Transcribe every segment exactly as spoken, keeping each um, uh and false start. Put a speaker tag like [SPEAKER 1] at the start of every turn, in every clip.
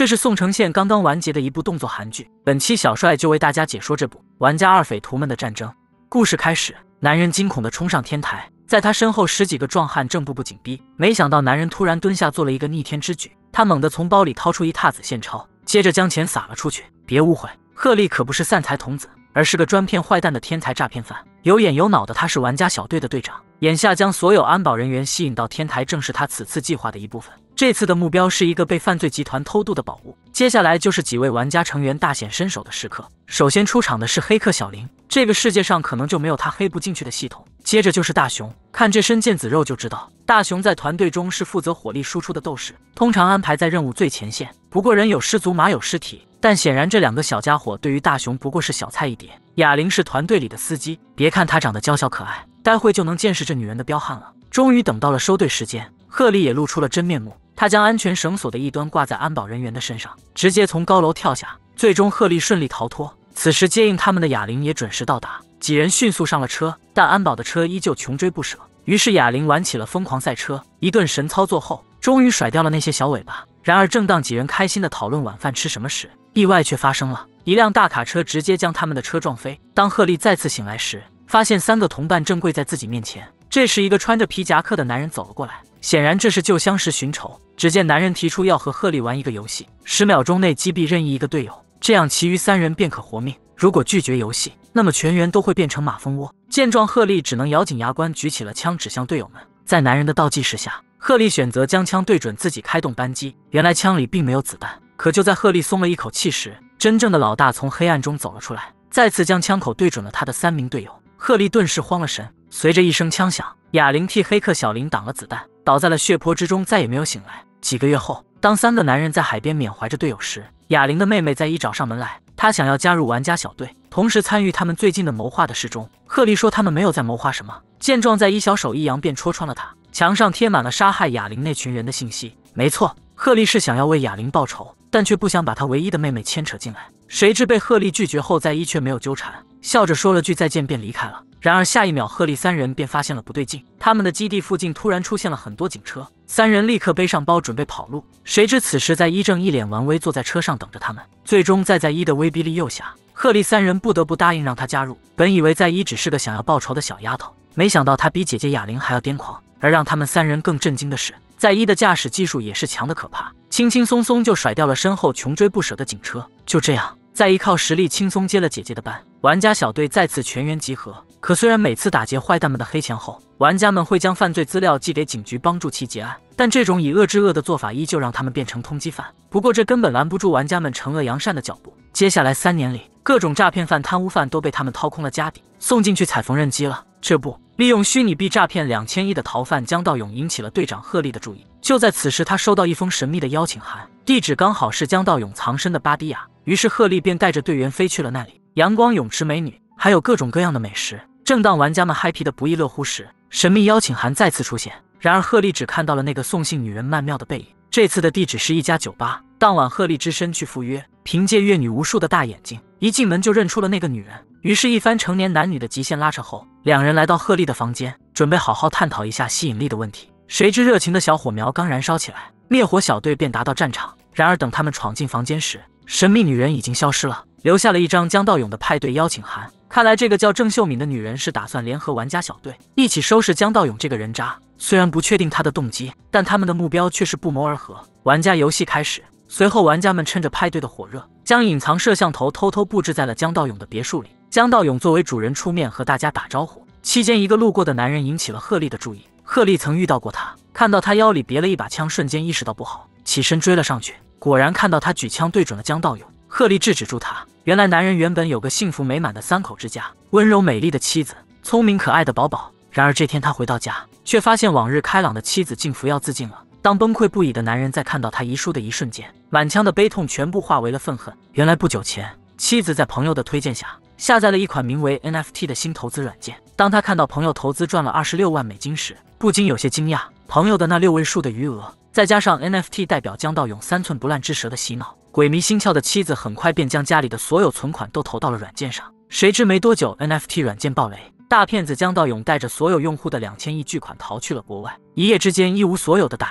[SPEAKER 1] 这是宋承宪刚刚完结的一部动作韩剧，本期小帅就为大家解说这部玩家二匪徒们的战争。故事开始，男人惊恐地冲上天台，在他身后十几个壮汉正步步紧逼，没想到男人突然蹲下做了一个逆天之举，他猛地从包里掏出一沓子现钞，接着将钱撒了出去。别误会，鹤立可不是散财童子，而是个专骗坏蛋的天才诈骗犯，有眼有脑的他是玩家小队的队长，眼下将所有安保人员吸引到天台，正是他此次计划的一部分。这次的目标是一个被犯罪集团偷渡的宝物，接下来就是几位玩家成员大显身手的时刻。首先出场的是黑客小林，这个世界上可能就没有他黑不进去的系统。接着就是大雄，看这身腱子肉就知道，大雄在团队中是负责火力输出的斗士，通常安排在任务最前线。不过人有失足，马有失蹄，但显然这两个小家伙对于大雄不过是小菜一碟。哑铃是团队里的司机，别看她长得娇小可爱，待会就能见识这女人的彪悍了。终于等到了收队时间，鹤立也露出了真面目。他将安全绳索的一端挂在安保人员的身上，直接从高楼跳下，最终鹤立顺利逃脱。此时接应他们的哑铃也准时到达，几人迅速上了车，但安保的车依旧穷追不舍。于是哑铃玩起了疯狂赛车，一顿神操作后，终于甩掉了那些小尾巴。然而正当几人开心的讨论晚饭吃什么时，意外却发生了，一辆大卡车直接将他们的车撞飞。当鹤立再次醒来时，发现三个同伴正跪在自己面前。这时一个穿着皮夹克的男人走了过来，显然这是旧相识寻仇。只见男人提出要和鹤立玩一个游戏，十秒钟内击毙任意一个队友，这样其余三人便可活命。如果拒绝游戏，那么全员都会变成马蜂窝。见状，鹤立只能咬紧牙关，举起了枪指向队友们。在男人的倒计时下，鹤立选择将枪对准自己开动扳机。原来枪里并没有子弹，可就在鹤立松了一口气时，真正的老大从黑暗中走了出来，再次将枪口对准了他的三名队友。鹤立顿时慌了神，随着一声枪响，哑铃替黑客小林挡了子弹，倒在了血泊之中，再也没有醒来。几个月后，当三个男人在海边缅怀着队友时，哑铃的妹妹在一找上门来，她想要加入玩家小队，同时参与他们最近的谋划的事中。鹤立说他们没有在谋划什么，见状在一小手一扬便戳穿了他，墙上贴满了杀害哑铃那群人的信息。没错，鹤立是想要为哑铃报仇，但却不想把他唯一的妹妹牵扯进来。谁知被鹤立拒绝后，在一却没有纠缠，笑着说了句再见便离开了。然而下一秒，鹤立三人便发现了不对劲，他们的基地附近突然出现了很多警车，三人立刻背上包准备跑路。谁知此时在一正一脸玩威坐在车上等着他们，最终在在一的威逼利诱下，鹤立三人不得不答应让他加入。本以为在一只是个想要报仇的小丫头，没想到她比姐姐哑铃还要癫狂。而让他们三人更震惊的是，在一的驾驶技术也是强的可怕，轻轻松松就甩掉了身后穷追不舍的警车。就这样，在一靠实力轻松接了姐姐的班，玩家小队再次全员集合。可虽然每次打劫坏蛋们的黑钱后，玩家们会将犯罪资料寄给警局帮助其结案，但这种以恶制恶的做法依旧让他们变成通缉犯。不过这根本拦不住玩家们惩恶扬善的脚步。接下来三年里，各种诈骗犯、贪污犯都被他们掏空了家底，送进去踩缝纫机了。这不，利用虚拟币诈骗两千亿的逃犯江道勇引起了队长鹤立的注意。就在此时，他收到一封神秘的邀请函，地址刚好是江道勇藏身的巴迪亚。于是鹤立便带着队员飞去了那里，阳光、泳池、美女，还有各种各样的美食。正当玩家们嗨皮的不亦乐乎时，神秘邀请函再次出现。然而鹤立只看到了那个送信女人曼妙的背影。这次的地址是一家酒吧。当晚鹤立只身去赴约，凭借月女无数的大眼睛，一进门就认出了那个女人。于是，一番成年男女的极限拉扯后，两人来到鹤立的房间，准备好好探讨一下吸引力的问题。谁知热情的小火苗刚燃烧起来，灭火小队便达到战场。然而等他们闯进房间时，神秘女人已经消失了，留下了一张江道勇的派对邀请函。看来这个叫郑秀敏的女人是打算联合玩家小队一起收拾江道勇这个人渣。虽然不确定他的动机，但他们的目标却是不谋而合。玩家游戏开始，随后玩家们趁着派对的火热，将隐藏摄像头偷偷布置在了江道勇的别墅里。江道勇作为主人出面和大家打招呼，期间一个路过的男人引起了鹤立的注意。鹤立曾遇到过他，看到他腰里别了一把枪，瞬间意识到不好，起身追了上去。果然看到他举枪对准了江道勇，鹤立制止住他。原来男人原本有个幸福美满的三口之家，温柔美丽的妻子，聪明可爱的宝宝。然而这天他回到家，却发现往日开朗的妻子竟服药自尽了。当崩溃不已的男人在看到他遗书的一瞬间，满腔的悲痛全部化为了愤恨。原来不久前，妻子在朋友的推荐下下载了一款名为 N F T 的新投资软件。当他看到朋友投资赚了二十六万美金时，不禁有些惊讶。朋友的那六位数的余额，再加上 N F T 代表江道勇三寸不烂之舌的洗脑，鬼迷心窍的妻子很快便将家里的所有存款都投到了软件上。谁知没多久 N F T 软件爆雷，大骗子江道勇带着所有用户的两千亿巨款逃去了国外，一夜之间一无所有的打击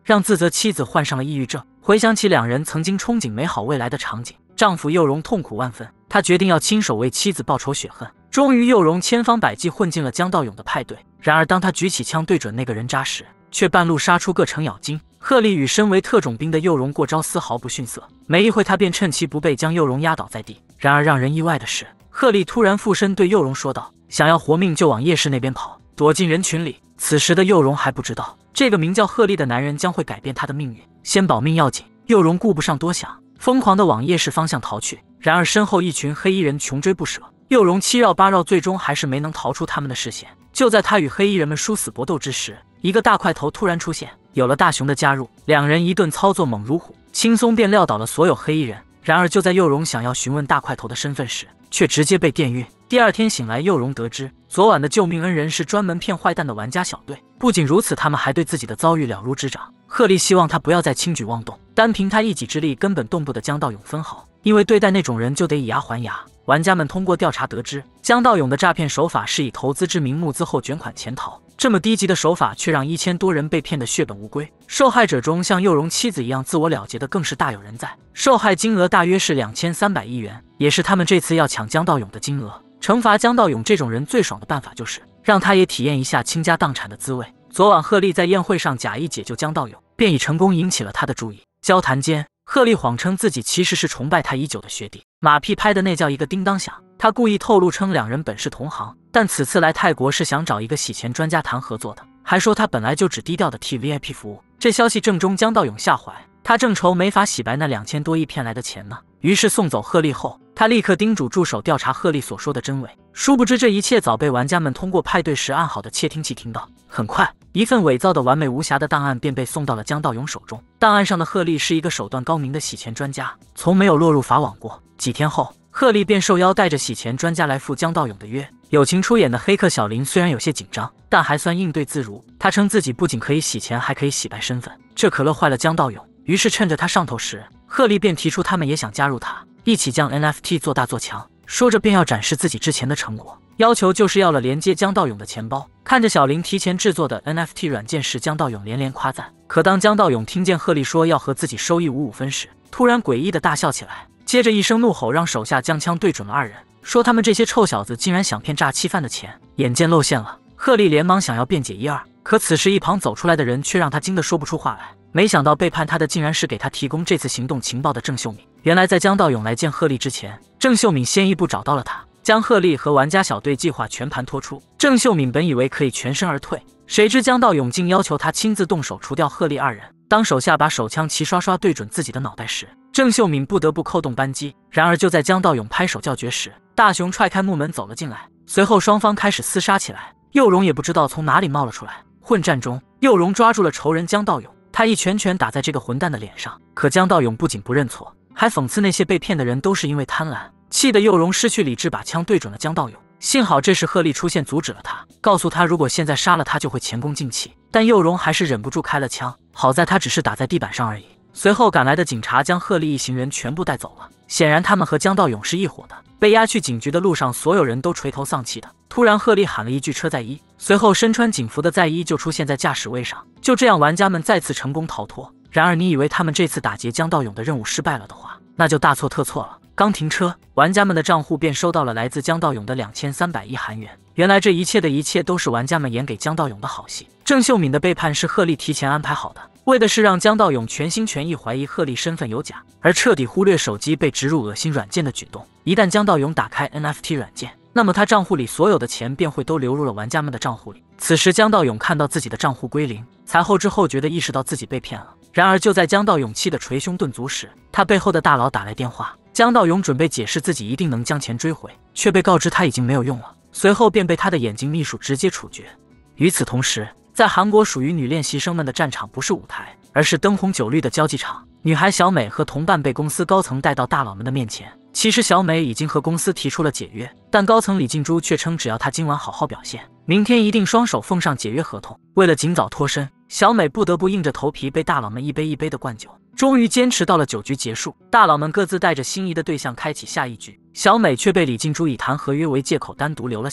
[SPEAKER 1] 让自责妻子患上了抑郁症。回想起两人曾经憧憬美好未来的场景，丈夫佑荣痛苦万分，他决定要亲手为妻子报仇雪恨。终于，佑荣千方百计混进了江道勇的派对。然而，当他举起枪对准那个人渣时，却半路杀出个程咬金。贺丽与身为特种兵的佑荣过招丝毫不逊色，没一会他便趁其不备将佑荣压倒在地。然而让人意外的是，贺丽突然附身对佑荣说道：“想要活命就往夜市那边跑，躲进人群里。”此时的佑荣还不知道，这个名叫贺丽的男人将会改变他的命运。先保命要紧，佑荣顾不上多想，疯狂地往夜市方向逃去。然而身后一群黑衣人穷追不舍，佑荣七绕八绕，最终还是没能逃出他们的视线。就在他与黑衣人们殊死搏斗之时，一个大块头突然出现。有了大雄的加入，两人一顿操作猛如虎，轻松便撂倒了所有黑衣人。然而就在佑荣想要询问大块头的身份时，却直接被电晕。第二天醒来，佑荣得知昨晚的救命恩人是专门骗坏蛋的玩家小队。不仅如此，他们还对自己的遭遇了如指掌。贺丽希望他不要再轻举妄动，单凭他一己之力根本动不得江道勇分毫，因为对待那种人就得以牙还牙。玩家们通过调查得知，江道勇的诈骗手法是以投资之名募资后卷款潜逃。这么低级的手法，却让一千多人被骗得血本无归。受害者中，像佑荣妻子一样自我了结的更是大有人在，受害金额大约是两千三百亿元，也是他们这次要抢江道勇的金额。惩罚江道勇这种人最爽的办法就是让他也体验一下倾家荡产的滋味。昨晚贺丽在宴会上假意解救江道勇，便已成功引起了他的注意。交谈间，贺丽谎称自己其实是崇拜他已久的学弟，马屁拍的那叫一个叮当响。他故意透露称两人本是同行，但此次来泰国是想找一个洗钱专家谈合作的，还说他本来就只低调的替 V I P 服务。这消息正中江道勇下怀，他正愁没法洗白那两千多亿骗来的钱呢。于是送走贺丽后，他立刻叮嘱助手调查贺丽所说的真伪。殊不知这一切早被玩家们通过派对时按好的窃听器听到。很快，一份伪造的完美无瑕的档案便被送到了江道勇手中。档案上的贺丽是一个手段高明的洗钱专家，从没有落入法网过。几天后，贺丽便受邀带着洗钱专家来赴江道勇的约。友情出演的黑客小林虽然有些紧张，但还算应对自如。他称自己不仅可以洗钱，还可以洗白身份，这可乐坏了江道勇。于是趁着他上头时，贺丽便提出他们也想加入他，一起将 N F T 做大做强。说着便要展示自己之前的成果，要求就是要了连接江道勇的钱包。看着小林提前制作的 N F T 软件时，江道勇连连夸赞。可当江道勇听见贺丽说要和自己收益五五分时，突然诡异的大笑起来，接着一声怒吼，让手下将枪对准了二人，说他们这些臭小子竟然想骗诈欺犯的钱，眼见露馅了。贺丽连忙想要辩解一二，可此时一旁走出来的人却让他惊得说不出话来。没想到背叛他的竟然是给他提供这次行动情报的郑秀敏。原来在江道勇来见贺丽之前，郑秀敏先一步找到了他，将贺丽和玩家小队计划全盘托出。郑秀敏本以为可以全身而退，谁知江道勇竟要求他亲自动手除掉贺丽二人。当手下把手枪齐刷刷对准自己的脑袋时，郑秀敏不得不扣动扳机。然而就在江道勇拍手叫绝时，大雄踹开木门走了进来，随后双方开始厮杀起来。佑荣也不知道从哪里冒了出来。混战中，佑荣抓住了仇人江道勇，他一拳拳打在这个混蛋的脸上。可江道勇不仅不认错，还讽刺那些被骗的人都是因为贪婪，气得佑荣失去理智，把枪对准了江道勇。幸好这时贺丽出现阻止了他，告诉他如果现在杀了他就会前功尽弃，但佑荣还是忍不住开了枪，好在他只是打在地板上而已。随后赶来的警察将贺丽一行人全部带走了，显然他们和江道勇是一伙的。被押去警局的路上，所有人都垂头丧气的。突然贺丽喊了一句车载一，随后身穿警服的载一就出现在驾驶位上。就这样，玩家们再次成功逃脱。然而你以为他们这次打劫江道勇的任务失败了的话，那就大错特错了。刚停车，玩家们的账户便收到了来自江道勇的两千三百亿韩元。原来这一切的一切都是玩家们演给江道勇的好戏。郑秀敏的背叛是贺丽提前安排好的，为的是让江道勇全心全意怀疑贺丽身份有假，而彻底忽略手机被植入恶心软件的举动。一旦江道勇打开 N F T 软件，那么他账户里所有的钱便会都流入了玩家们的账户里。此时江道勇看到自己的账户归零，才后知后觉地意识到自己被骗了。然而就在江道勇气得捶胸顿足时，他背后的大佬打来电话。江道勇准备解释自己一定能将钱追回，却被告知他已经没有用了，随后便被他的眼睛秘书直接处决。与此同时，在韩国属于女练习生们的战场不是舞台，而是灯红酒绿的交际场。女孩小美和同伴被公司高层带到大佬们的面前。其实小美已经和公司提出了解约，但高层李静珠却称只要她今晚好好表现，明天一定双手奉上解约合同。为了尽早脱身，小美不得不硬着头皮被大佬们一杯一杯的灌酒，终于坚持到了酒局结束。大佬们各自带着心仪的对象开启下一局，小美却被李静珠以谈合约为借口单独留了下来。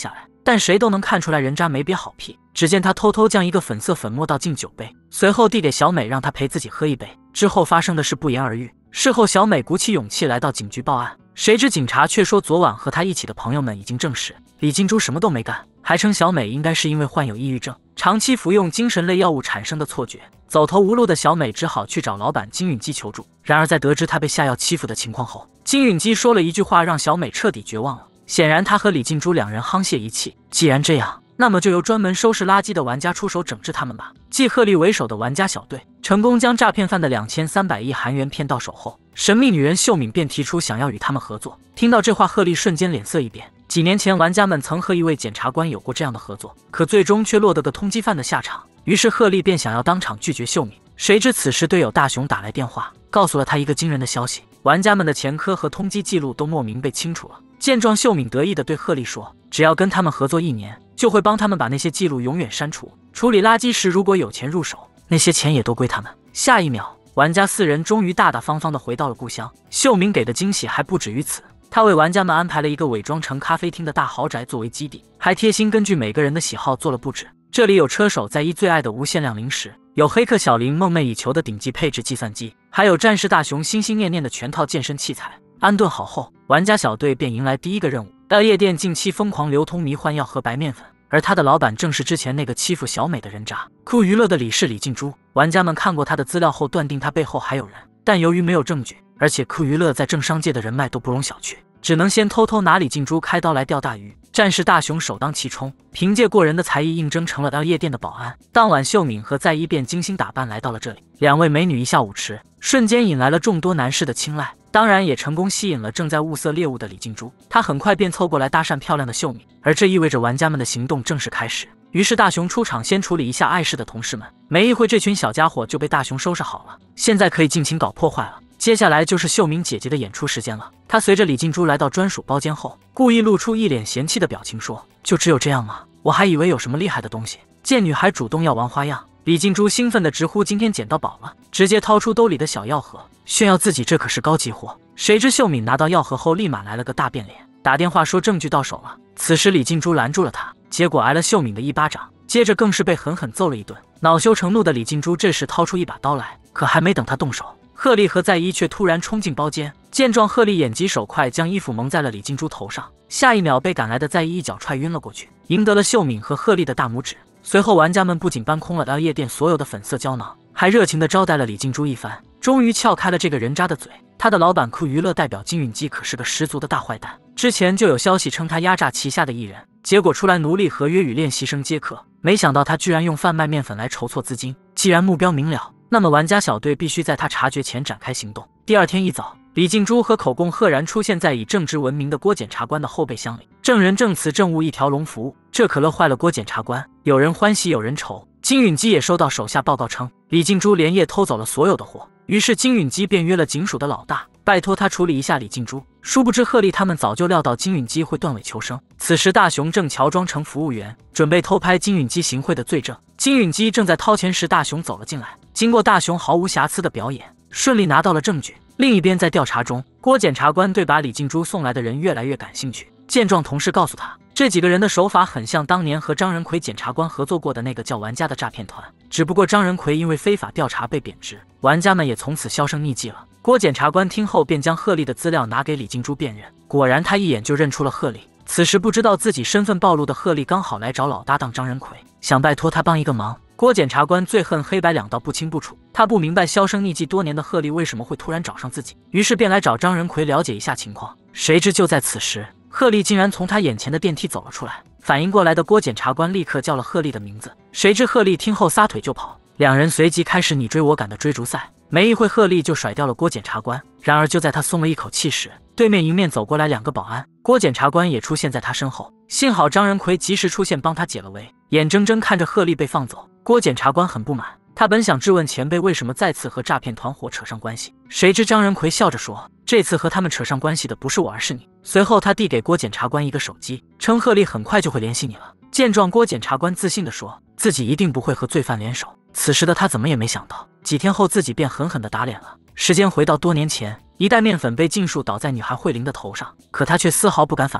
[SPEAKER 1] 但谁都能看出来人渣没憋好屁。只见他偷偷将一个粉色粉末倒进酒杯，随后递给小美，让她陪自己喝一杯。之后发生的事不言而喻。事后，小美鼓起勇气来到警局报案，谁知警察却说昨晚和她一起的朋友们已经证实李静珠什么都没干，还称小美应该是因为患有抑郁症，长期服用精神类药物产生的错觉。走投无路的小美只好去找老板金允基求助。然而在得知她被下药欺负的情况后，金允基说了一句话，让小美彻底绝望了。显然他和李静珠两人沆瀣一气，既然这样，那么就由专门收拾垃圾的玩家出手整治他们吧。继鹤立为首的玩家小队成功将诈骗犯的两千三百亿韩元骗到手后，神秘女人秀敏便提出想要与他们合作。听到这话，鹤立瞬间脸色一变。几年前，玩家们曾和一位检察官有过这样的合作，可最终却落得个通缉犯的下场。于是鹤立便想要当场拒绝秀敏，谁知此时队友大雄打来电话，告诉了他一个惊人的消息：玩家们的前科和通缉记录都莫名被清除了。见状，秀敏得意地对鹤立说，只要跟他们合作一年，就会帮他们把那些记录永远删除。处理垃圾时如果有钱入手，那些钱也都归他们。下一秒，玩家四人终于大大方方地回到了故乡。秀敏给的惊喜还不止于此，他为玩家们安排了一个伪装成咖啡厅的大豪宅作为基地，还贴心根据每个人的喜好做了布置。这里有车手在一最爱的无限量零食，有黑客小林梦寐以求的顶级配置计算机，还有战士大雄心心念念的全套健身器材。安顿好后，玩家小队便迎来第一个任务。大夜店近期疯狂流通迷幻药和白面粉，而他的老板正是之前那个欺负小美的人渣酷娱乐的理事李静珠。玩家们看过他的资料后，断定他背后还有人，但由于没有证据，而且酷娱乐在政商界的人脉都不容小觑，只能先偷偷拿李静珠开刀来钓大鱼。战士大雄首当其冲，凭借过人的才艺应征成了大夜店的保安。当晚，秀敏和在一便精心打扮来到了这里，两位美女一下舞池，瞬间引来了众多男士的青睐，当然也成功吸引了正在物色猎物的李静珠。她很快便凑过来搭讪漂亮的秀敏，而这意味着玩家们的行动正式开始。于是大雄出场，先处理一下碍事的同事们。没一会，这群小家伙就被大雄收拾好了，现在可以尽情搞破坏了。接下来就是秀敏姐姐的演出时间了。她随着李静珠来到专属包间后，故意露出一脸嫌弃的表情，说：“就只有这样吗？我还以为有什么厉害的东西。”见女孩主动要玩花样，李静珠兴奋地直呼今天捡到宝了，直接掏出兜里的小药盒，炫耀自己这可是高级货。谁知秀敏拿到药盒后，立马来了个大变脸，打电话说证据到手了。此时李静珠拦住了她，结果挨了秀敏的一巴掌，接着更是被狠狠揍了一顿。恼羞成怒的李静珠这时掏出一把刀来，可还没等她动手，鹤立和在一却突然冲进包间。见状，鹤立眼疾手快，将衣服蒙在了李静珠头上，下一秒被赶来的在一一脚踹晕了过去，赢得了秀敏和鹤立的大拇指。随后，玩家们不仅搬空了 L 夜店所有的粉色胶囊，还热情地招待了李静珠一番，终于撬开了这个人渣的嘴。他的老板酷娱乐代表金允基可是个十足的大坏蛋，之前就有消息称他压榨旗下的艺人，结果出来奴隶合约与练习生接客，没想到他居然用贩卖面粉来筹措资金。既然目标明了，那么玩家小队必须在他察觉前展开行动。第二天一早，李静珠和口供赫然出现在以正直闻名的郭检察官的后备箱里，证人证词证物一条龙服务，这可乐坏了郭检察官，有人欢喜有人愁。金允基也收到手下报告称，李静珠连夜偷走了所有的货，于是金允基便约了警署的老大，拜托他处理一下李静珠。殊不知鹤立他们早就料到金允基会断尾求生，此时大雄正乔装成服务员，准备偷拍金允基行贿的罪证。金允基正在掏钱时，大雄走了进来，经过大雄毫无瑕疵的表演，顺利拿到了证据。另一边在调查中，郭检察官对把李静珠送来的人越来越感兴趣。见状，同事告诉他，这几个人的手法很像当年和张仁奎检察官合作过的那个叫玩家的诈骗团，只不过张仁奎因为非法调查被贬职，玩家们也从此销声匿迹了。郭检察官听后便将鹤立的资料拿给李静珠辨认，果然他一眼就认出了鹤立。此时不知道自己身份暴露的鹤立刚好来找老搭档张仁奎，想拜托他帮一个忙。郭检察官最恨黑白两道不清不楚，他不明白销声匿迹多年的鹤立为什么会突然找上自己，于是便来找张仁奎了解一下情况。谁知就在此时，鹤立竟然从他眼前的电梯走了出来。反应过来的郭检察官立刻叫了鹤立的名字，谁知鹤立听后撒腿就跑，两人随即开始你追我赶的追逐赛。没一会，鹤立就甩掉了郭检察官。然而就在他松了一口气时，对面迎面走过来两个保安，郭检察官也出现在他身后。幸好张仁奎及时出现帮他解了围，眼睁睁看着鹤立被放走，郭检察官很不满。他本想质问前辈为什么再次和诈骗团伙扯上关系，谁知张仁奎笑着说，这次和他们扯上关系的不是我而是你。随后他递给郭检察官一个手机，称鹤立很快就会联系你了。见状，郭检察官自信地说自己一定不会和罪犯联手。此时的他怎么也没想到，几天后自己便狠狠地打脸了。时间回到多年前，一袋面粉被尽数倒在女孩慧玲的头上，可她却丝毫不敢反抗。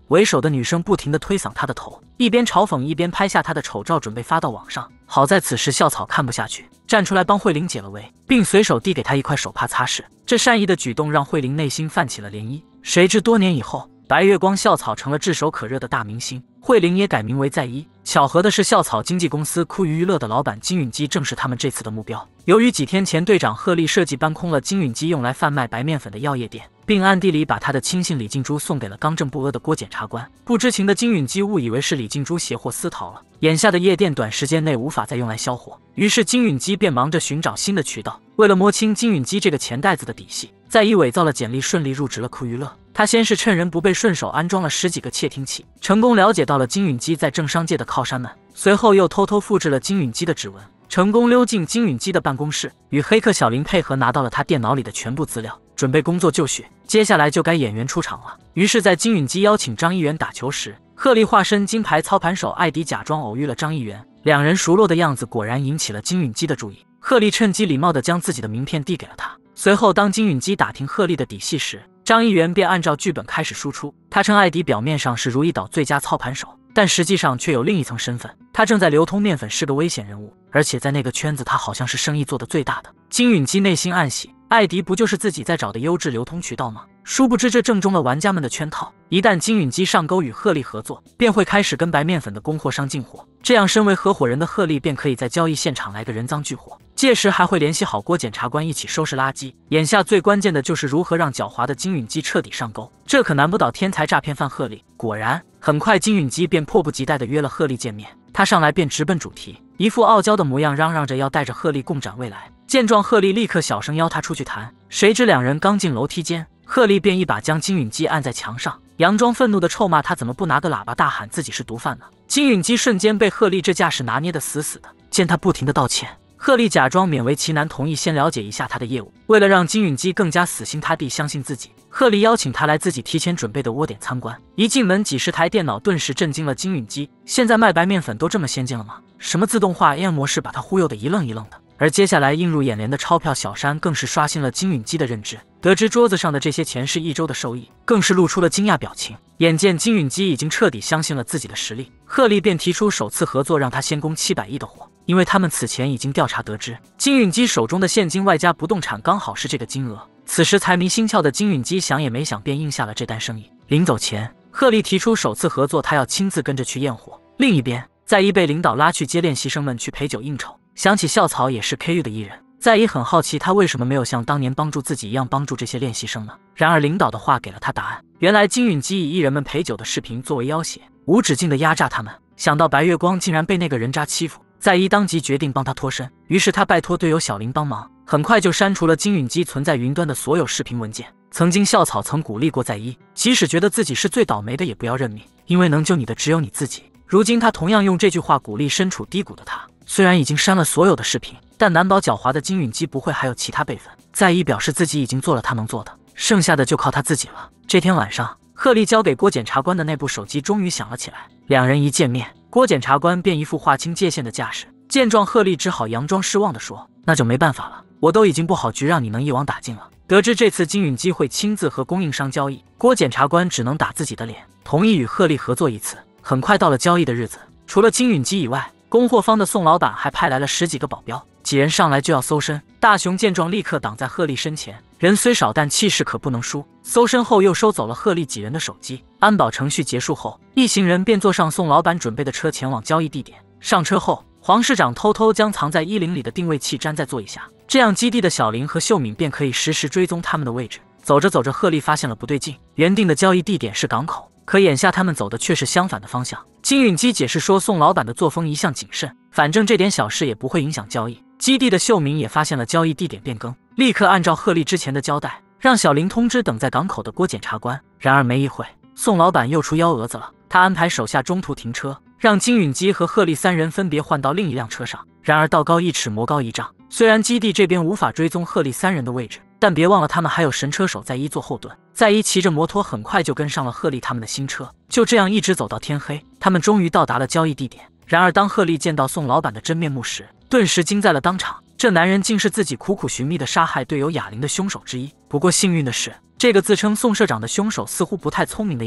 [SPEAKER 1] 为首的女生不停地推搡他的头，一边嘲讽一边拍下他的丑照，准备发到网上。好在此时校草看不下去，站出来帮慧玲解了围，并随手递给她一块手帕擦拭。这善意的举动让慧玲内心泛起了涟漪。谁知多年以后，白月光校草成了炙手可热的大明星，慧玲也改名为在一。巧合的是，校草经纪公司酷娱娱乐的老板金允基正是他们这次的目标。由于几天前队长贺立设计搬空了金允基用来贩卖白面粉的药业店，并暗地里把他的亲信李静珠送给了刚正不阿的郭检察官，不知情的金允基误以为是李静珠携货私逃了，眼下的夜店短时间内无法再用来销货，于是金允基便忙着寻找新的渠道。为了摸清金允基这个钱袋子的底细，在一伪造了简历，顺利入职了酷娱乐。他先是趁人不备，顺手安装了十几个窃听器，成功了解到了金允基在政商界的靠山们。随后又偷偷复制了金允基的指纹，成功溜进金允基的办公室，与黑客小林配合，拿到了他电脑里的全部资料，准备工作就绪。接下来就该演员出场了。于是，在金允基邀请张一元打球时，贺立化身金牌操盘手艾迪，假装偶遇了张一元，两人熟络的样子果然引起了金允基的注意。贺立趁机礼貌地将自己的名片递给了他。随后，当金允基打听贺立的底细时，张一元便按照剧本开始输出。他称艾迪表面上是如意岛最佳操盘手，但实际上却有另一层身份，他正在流通面粉，是个危险人物，而且在那个圈子他好像是生意做得最大的。金允基内心暗喜，艾迪不就是自己在找的优质流通渠道吗？殊不知这正中了玩家们的圈套。一旦金允基上钩与贺立合作，便会开始跟白面粉的供货商进货，这样身为合伙人的贺立便可以在交易现场来个人赃俱获，届时还会联系好郭检察官一起收拾垃圾。眼下最关键的就是如何让狡猾的金允基彻底上钩，这可难不倒天才诈骗犯贺立。果然，很快金允基便迫不及待地约了贺立见面。他上来便直奔主题，一副傲娇的模样，嚷嚷着要带着贺立共展未来。见状，贺立立刻小声邀他出去谈。谁知两人刚进楼梯间，贺立便一把将金允基按在墙上，佯装愤怒地臭骂他怎么不拿个喇叭大喊自己是毒贩呢？金允基瞬间被贺立这架势拿捏得死死的，见他不停地道歉，贺立假装勉为其难同意先了解一下他的业务。为了让金允基更加死心塌地相信自己，贺立邀请他来自己提前准备的窝点参观。一进门，几十台电脑顿时震惊了金允基，现在卖白面粉都这么先进了吗？什么自动化 A I 模式把他忽悠得一愣一愣的。而接下来映入眼帘的钞票小山更是刷新了金允基的认知，得知桌子上的这些钱是一周的收益，更是露出了惊讶表情。眼见金允基已经彻底相信了自己的实力，贺立便提出首次合作，让他先攻七百亿的货。因为他们此前已经调查得知，金允基手中的现金外加不动产刚好是这个金额。此时财迷心窍的金允基想也没想便应下了这单生意。临走前，贺立提出首次合作，他要亲自跟着去验货。另一边，在一被领导拉去接练习生们去陪酒应酬。想起校草也是 K 域的艺人，在一很好奇他为什么没有像当年帮助自己一样帮助这些练习生呢？然而领导的话给了他答案，原来金允基以艺人们陪酒的视频作为要挟，无止境的压榨他们。想到白月光竟然被那个人渣欺负，在一当即决定帮他脱身，于是他拜托队友小林帮忙，很快就删除了金允基存在云端的所有视频文件。曾经校草曾鼓励过在一，即使觉得自己是最倒霉的也不要认命，因为能救你的只有你自己。如今他同样用这句话鼓励身处低谷的他。虽然已经删了所有的视频，但难保狡猾的金允基不会还有其他备份。在一表示自己已经做了他能做的，剩下的就靠他自己了。这天晚上，贺立交给郭检察官的那部手机终于响了起来。两人一见面，郭检察官便一副划清界限的架势。见状，贺立只好佯装失望地说：“那就没办法了，我都已经布好局，让你能一网打尽了。”得知这次金允基会亲自和供应商交易，郭检察官只能打自己的脸，同意与贺立合作一次。很快到了交易的日子，除了金允基以外，供货方的宋老板还派来了十几个保镖，几人上来就要搜身。大雄见状，立刻挡在贺立身前，人虽少，但气势可不能输。搜身后又收走了贺立几人的手机。安保程序结束后，一行人便坐上宋老板准备的车前往交易地点。上车后，黄市长偷偷将藏在衣领里的定位器粘在座椅下，这样基地的小林和秀敏便可以实时追踪他们的位置。走着走着，贺立发现了不对劲，原定的交易地点是港口，可眼下他们走的却是相反的方向。金允基解释说，宋老板的作风一向谨慎，反正这点小事也不会影响交易。基地的秀明也发现了交易地点变更，立刻按照贺立之前的交代，让小林通知等在港口的郭检察官。然而没一会，宋老板又出幺蛾子了，他安排手下中途停车，让金允基和贺立三人分别换到另一辆车上。然而道高一尺，魔高一丈，虽然基地这边无法追踪贺立三人的位置，但别忘了他们还有神车手在一做后盾。在一骑着摩托很快就跟上了贺立他们的新车，就这样一直走到天黑，他们终于到达了交易地点。然而当贺立见到宋老板的真面目时，顿时惊在了当场，这男人竟是自己苦苦寻觅的杀害队友哑铃的凶手之一。不过幸运的是，这个自称宋社长的凶手似乎不太聪明的样子，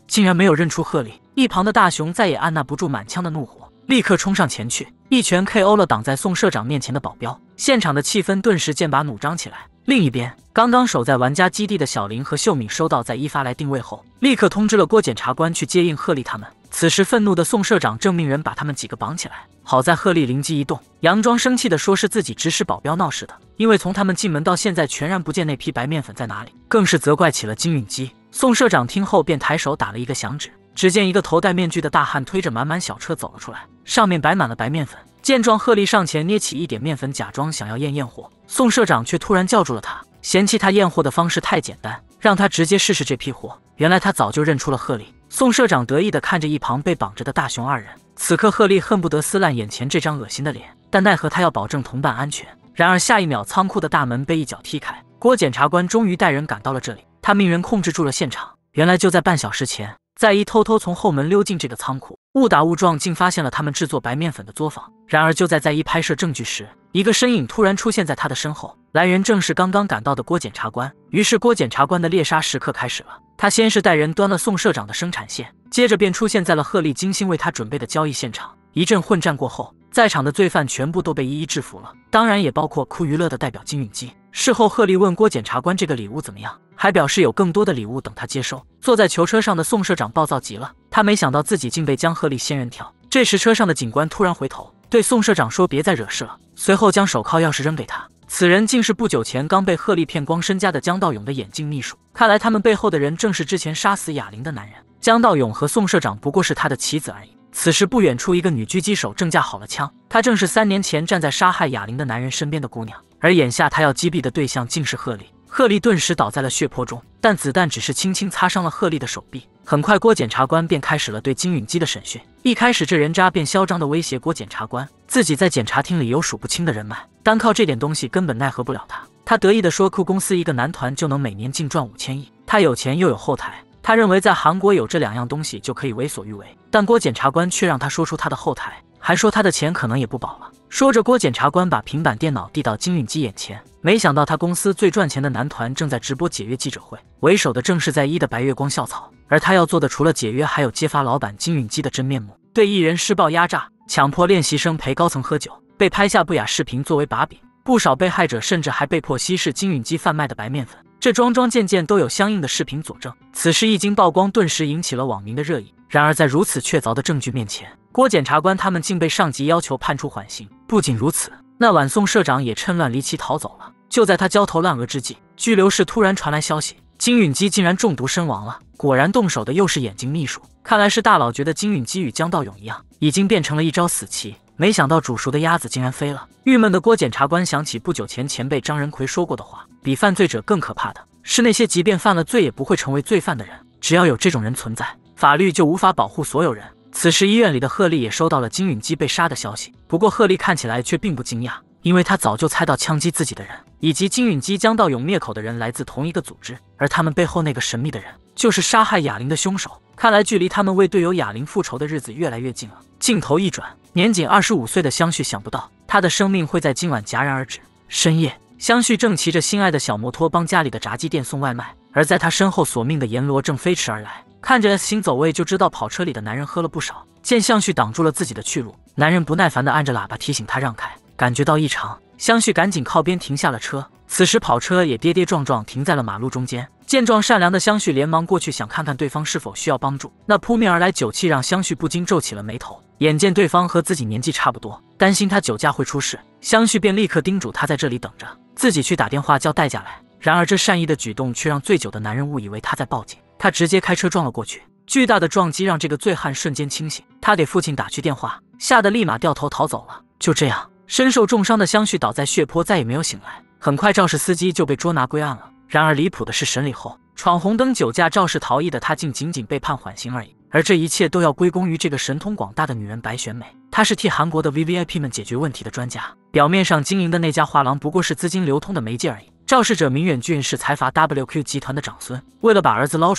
[SPEAKER 1] 竟然没有认出鹤立。一旁的大雄再也按捺不住满腔的怒火，立刻冲上前去，一拳 K O 了挡在宋社长面前的保镖。现场的气氛顿时剑拔弩张起来。另一边，刚刚守在玩家基地的小林和秀敏收到在一发来定位后，立刻通知了郭检察官去接应鹤立他们。此时愤怒的宋社长正命人把他们几个绑起来。好在鹤立灵机一动，佯装生气的说是自己指使保镖闹事的，因为从他们进门到现在全然不见那批白面粉在哪里，更是责怪起了金允基。宋社长听后便抬手打了一个响指，只见一个头戴面具的大汉推着满满小车走了出来，上面摆满了白面粉。见状，鹤立上前捏起一点面粉，假装想要验验货，宋社长却突然叫住了他，嫌弃他验货的方式太简单，让他直接试试这批货。原来他早就认出了鹤立。宋社长得意地看着一旁被绑着的大雄二人，此刻鹤立恨不得撕烂眼前这张恶心的脸，但奈何他要保证同伴安全。然而下一秒，仓库的大门被一脚踢开，郭检察官终于带人赶到了这里，他命人控制住了现场。原来就在半小时前，在一偷偷从后门溜进这个仓库，误打误撞竟发现了他们制作白面粉的作坊。然而就在在一拍摄证据时，一个身影突然出现在他的身后，来人正是刚刚赶到的郭检察官。于是郭检察官的猎杀时刻开始了，他先是带人端了宋社长的生产线，接着便出现在了鹤立精心为他准备的交易现场。一阵混战过后，在场的罪犯全部都被一一制服了，当然也包括酷娱乐的代表金允基。事后鹤立问郭检察官这个礼物怎么样，还表示有更多的礼物等他接收。坐在囚车上的宋社长暴躁极了，他没想到自己竟被将鹤立仙人跳。这时车上的警官突然回头对宋社长说别再惹事了，随后将手铐钥匙扔给他。此人竟是不久前刚被鹤立骗光身家的江道勇的眼镜秘书，看来他们背后的人正是之前杀死哑铃的男人。江道勇和宋社长不过是他的棋子而已。此时不远处，一个女狙击手正架好了枪，她正是三年前站在杀害哑铃的男人身边的姑娘，而眼下她要击毙的对象竟是鹤立。鹤立顿时倒在了血泊中，但子弹只是轻轻擦伤了鹤立的手臂。很快郭检察官便开始了对金允基的审讯。一开始这人渣便嚣张地威胁郭检察官，自己在检察厅里有数不清的人脉，单靠这点东西根本奈何不了他。他得意地说 Q 公司一个男团就能每年净赚五千亿，他有钱又有后台，他认为在韩国有这两样东西就可以为所欲为。但郭检察官却让他说出他的后台，还说他的钱可能也不保了。说着，郭检察官把平板电脑递到金允基眼前，没想到他公司最赚钱的男团正在直播解约记者会，为首的正是在一的白月光校草，而他要做的除了解约，还有揭发老板金允基的真面目，对艺人施暴压榨，强迫练习生陪高层喝酒，被拍下不雅视频作为把柄。不少被害者甚至还被迫稀释金允基贩卖的白面粉，这桩桩件件都有相应的视频佐证。此事一经曝光，顿时引起了网民的热议。然而在如此确凿的证据面前，郭检察官他们竟被上级要求判处缓刑。不仅如此，那晚宋社长也趁乱离奇逃走了。就在他焦头烂额之际，拘留室突然传来消息，金允基竟然中毒身亡了。果然动手的又是眼镜秘书，看来是大佬觉得金允基与江道勇一样，已经变成了一招死棋。没想到煮熟的鸭子竟然飞了。郁闷的郭检察官想起不久前前辈张仁奎说过的话，比犯罪者更可怕的是那些即便犯了罪也不会成为罪犯的人。只要有这种人存在，法律就无法保护所有人。此时医院里的鹤立也收到了金允基被杀的消息，不过鹤立看起来却并不惊讶，因为他早就猜到枪击自己的人以及金允基江道勇灭口的人来自同一个组织，而他们背后那个神秘的人就是杀害哑铃的凶手。看来距离他们为队友哑铃复仇的日子越来越近了。镜头一转，年仅二十五岁的香旭想不到他的生命会在今晚戛然而止。深夜，香旭正骑着心爱的小摩托帮家里的炸鸡店送外卖，而在他身后索命的阎罗正飞驰而来。看着 S 型走位就知道跑车里的男人喝了不少，见香旭挡住了自己的去路，男人不耐烦地按着喇叭提醒他让开。感觉到异常，香旭赶紧靠边停下了车。此时跑车也跌跌撞撞停在了马路中间。见状，善良的香旭连忙过去想看看对方是否需要帮助，那扑面而来酒气让香旭不禁皱起了眉头。眼见对方和自己年纪差不多，担心他酒驾会出事，香旭便立刻叮嘱他在这里等着，自己去打电话叫代驾来。然而这善意的举动却让醉酒的男人误以为他在报警，他直接开车撞了过去。巨大的撞击让这个醉汉瞬间清醒，他给父亲打去电话，吓得立马掉头逃走了。就这样，身受重伤的香旭倒在血泊，再也没有醒来。很快肇事司机就被捉拿归案了。然而离谱的是，审理后闯红灯酒驾肇事逃逸的他竟仅仅被判缓刑而已，而这一切都要归功于这个神通广大的女人白选美。她是替韩国的 V V I P 们解决问题的专家，表面上经营的那家画廊不过是资金流通的媒介而已。肇事者明远俊是财阀 W Q 集团的长孙，为了把儿子捞出来，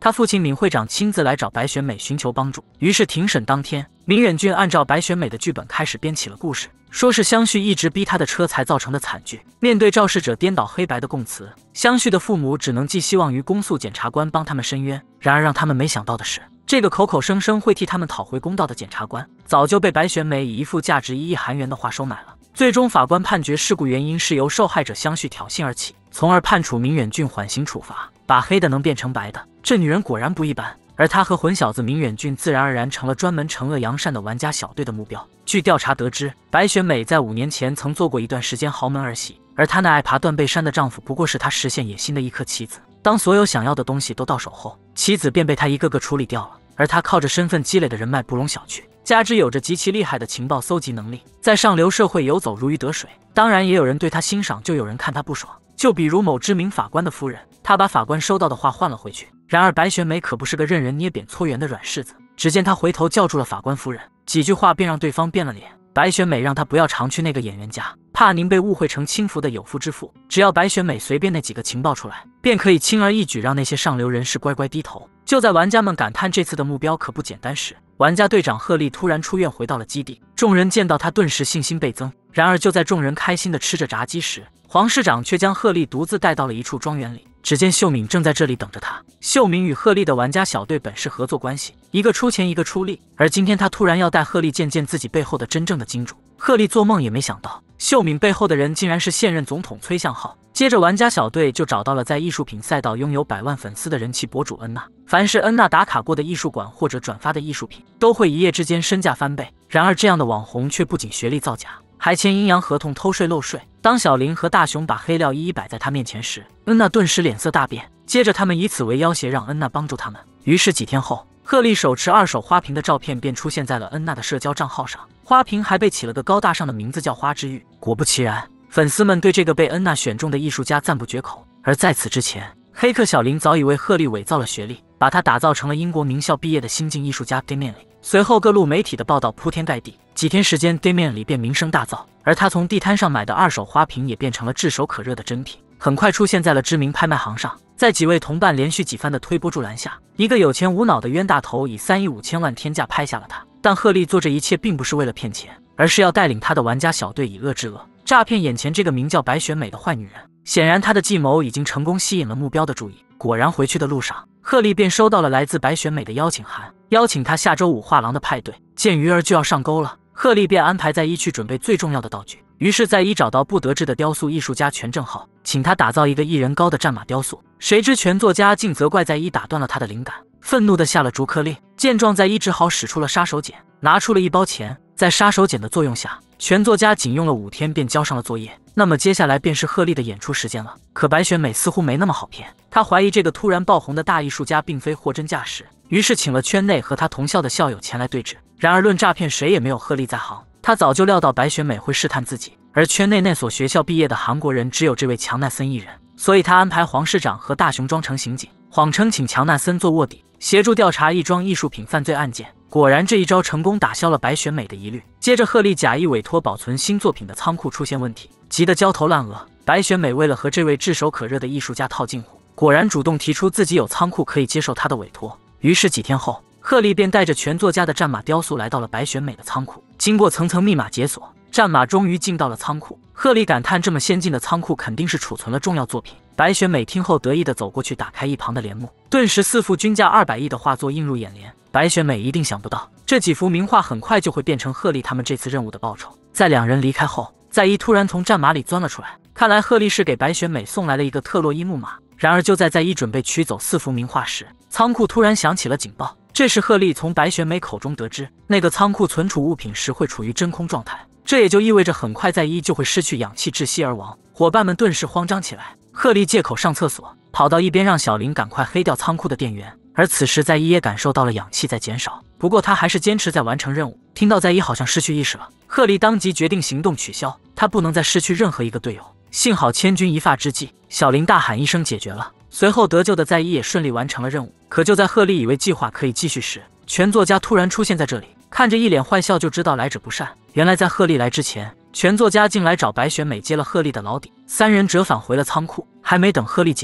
[SPEAKER 1] 他父亲闵会长亲自来找白选美寻求帮助。于是庭审当天，闵远俊按照白选美的剧本开始编起了故事，说是香旭一直逼他的车才造成的惨剧。面对肇事者颠倒黑白的供词，香旭的父母只能寄希望于公诉检察官帮他们申冤。然而让他们没想到的是，这个口口声声会替他们讨回公道的检察官，早就被白选美以一副价值一亿韩元的话收买了。最终法官判决事故原因是由受害者香旭挑衅而起，从而判处闵远俊缓刑处罚，把黑的能变成白的。这女人果然不一般，而她和混小子闵远俊自然而然成了专门惩恶扬善的玩家小队的目标。据调查得知，白选美在五年前曾做过一段时间豪门儿媳，而她那爱爬断背山的丈夫不过是她实现野心的一颗棋子。当所有想要的东西都到手后，妻子便被他一个个处理掉了，而他靠着身份积累的人脉不容小觑，加之有着极其厉害的情报搜集能力，在上流社会游走如鱼得水。当然也有人对他欣赏，就有人看他不爽。就比如某知名法官的夫人，他把法官收到的话换了回去。然而白选美可不是个任人捏扁搓圆的软柿子，只见他回头叫住了法官夫人，几句话便让对方变了脸。白选美让他不要常去那个演员家，怕您被误会成轻浮的有妇之夫。只要白选美随便那几个情报出来，便可以轻而易举让那些上流人士乖乖低头。就在玩家们感叹这次的目标可不简单时，玩家队长贺利突然出院回到了基地，众人见到他顿时信心倍增。然而就在众人开心的吃着炸鸡时，黄市长却将贺利独自带到了一处庄园里。只见秀敏正在这里等着他。秀敏与贺利的玩家小队本是合作关系，一个出钱一个出力，而今天他突然要带贺利见见自己背后的真正的金主。贺利做梦也没想到，秀敏背后的人竟然是现任总统崔相浩。接着玩家小队就找到了在艺术品赛道拥有百万粉丝的人气博主恩娜。凡是恩娜打卡过的艺术馆或者转发的艺术品，都会一夜之间身价翻倍。然而这样的网红却不仅学历造假，还签阴阳合同偷税漏税。当小林和大雄把黑料一一摆在他面前时，恩娜顿时脸色大变。接着他们以此为要挟，让恩娜帮助他们。于是几天后，贺利手持二手花瓶的照片便出现在了恩娜的社交账号上，花瓶还被起了个高大上的名字，叫花之玉。果不其然，粉丝们对这个被恩娜选中的艺术家赞不绝口。而在此之前，黑客小林早已为贺利伪造了学历，把他打造成了英国名校毕业的新晋艺术家 Damien Lee。随后各路媒体的报道铺天盖地，几天时间 Damien Lee便名声大噪，而他从地摊上买的二手花瓶也变成了炙手可热的珍品，很快出现在了知名拍卖行上。在几位同伴连续几番的推波助澜下，一个有钱无脑的冤大头以三亿五千万天价拍下了他。但贺利做这一切并不是为了骗钱，而是要带领他的玩家小队以恶制恶，诈骗眼前这个名叫白选美的坏女人。显然他的计谋已经成功吸引了目标的注意。果然回去的路上，贺利便收到了来自白选美的邀请函，邀请他下周五画廊的派对。见鱼儿就要上钩了，贺利便安排在一去准备最重要的道具。于是在一找到不得志的雕塑艺术家全正浩，请他打造一个一人高的战马雕塑。谁知全作家竟责怪在一打断了他的灵感，愤怒地下了逐客令。见状，在一只好使出了杀手锏，拿出了一包钱。在杀手锏的作用下，全作家仅用了五天便交上了作业。那么接下来便是贺利的演出时间了。可白选美似乎没那么好骗，他怀疑这个突然爆红的大艺术家并非货真价实，于是请了圈内和他同校的校友前来对质。然而论诈骗，谁也没有贺利在行。他早就料到白选美会试探自己，而圈内那所学校毕业的韩国人只有这位强纳森一人，所以他安排黄市长和大雄装成刑警，谎称请强纳森做卧底，协助调查一桩艺术品犯罪案件。果然这一招成功打消了白选美的疑虑。接着贺利假意委托保存新作品的仓库出现问题，急得焦头烂额。白选美为了和这位炙手可热的艺术家套近乎，果然主动提出自己有仓库可以接受他的委托。于是几天后，贺利便带着全作家的战马雕塑来到了白选美的仓库。经过层层密码解锁，战马终于进到了仓库。贺利感叹这么先进的仓库肯定是储存了重要作品。白选美听后得意地走过去打开一旁的帘幕，顿时四幅均价二百亿的画作映入眼帘。白选美一定想不到，这几幅名画很快就会变成贺利他们这次任务的报酬。在两人离开后，在一突然从战马里钻了出来，看来贺利是给白选美送来了一个特洛伊木马。然而就在在一准备取走四幅名画时，仓库突然响起了警报。这时贺利从白选美口中得知，那个仓库存储物品时会处于真空状态，这也就意味着很快在一就会失去氧气窒息而亡。伙伴们顿时慌张起来。贺利借口上厕所，跑到一边让小林赶快黑掉仓库的电源。而此时在一也感受到了氧气在减少，不过他还是坚持在完成任务。听到在一好像失去意识了，贺利当即决定行动取消，他不能再失去任何一个队友。幸好千钧一发之际，小林大喊一声解决了，随后得救的在一也顺利完成了任务。可就在贺利以为计划可以继续时，全作家突然出现在这里，看着一脸坏笑就知道来者不善。原来在贺利来之前，全作家竟来找白选美接了贺利的老底，三人折返回了仓库。还没等贺利解释，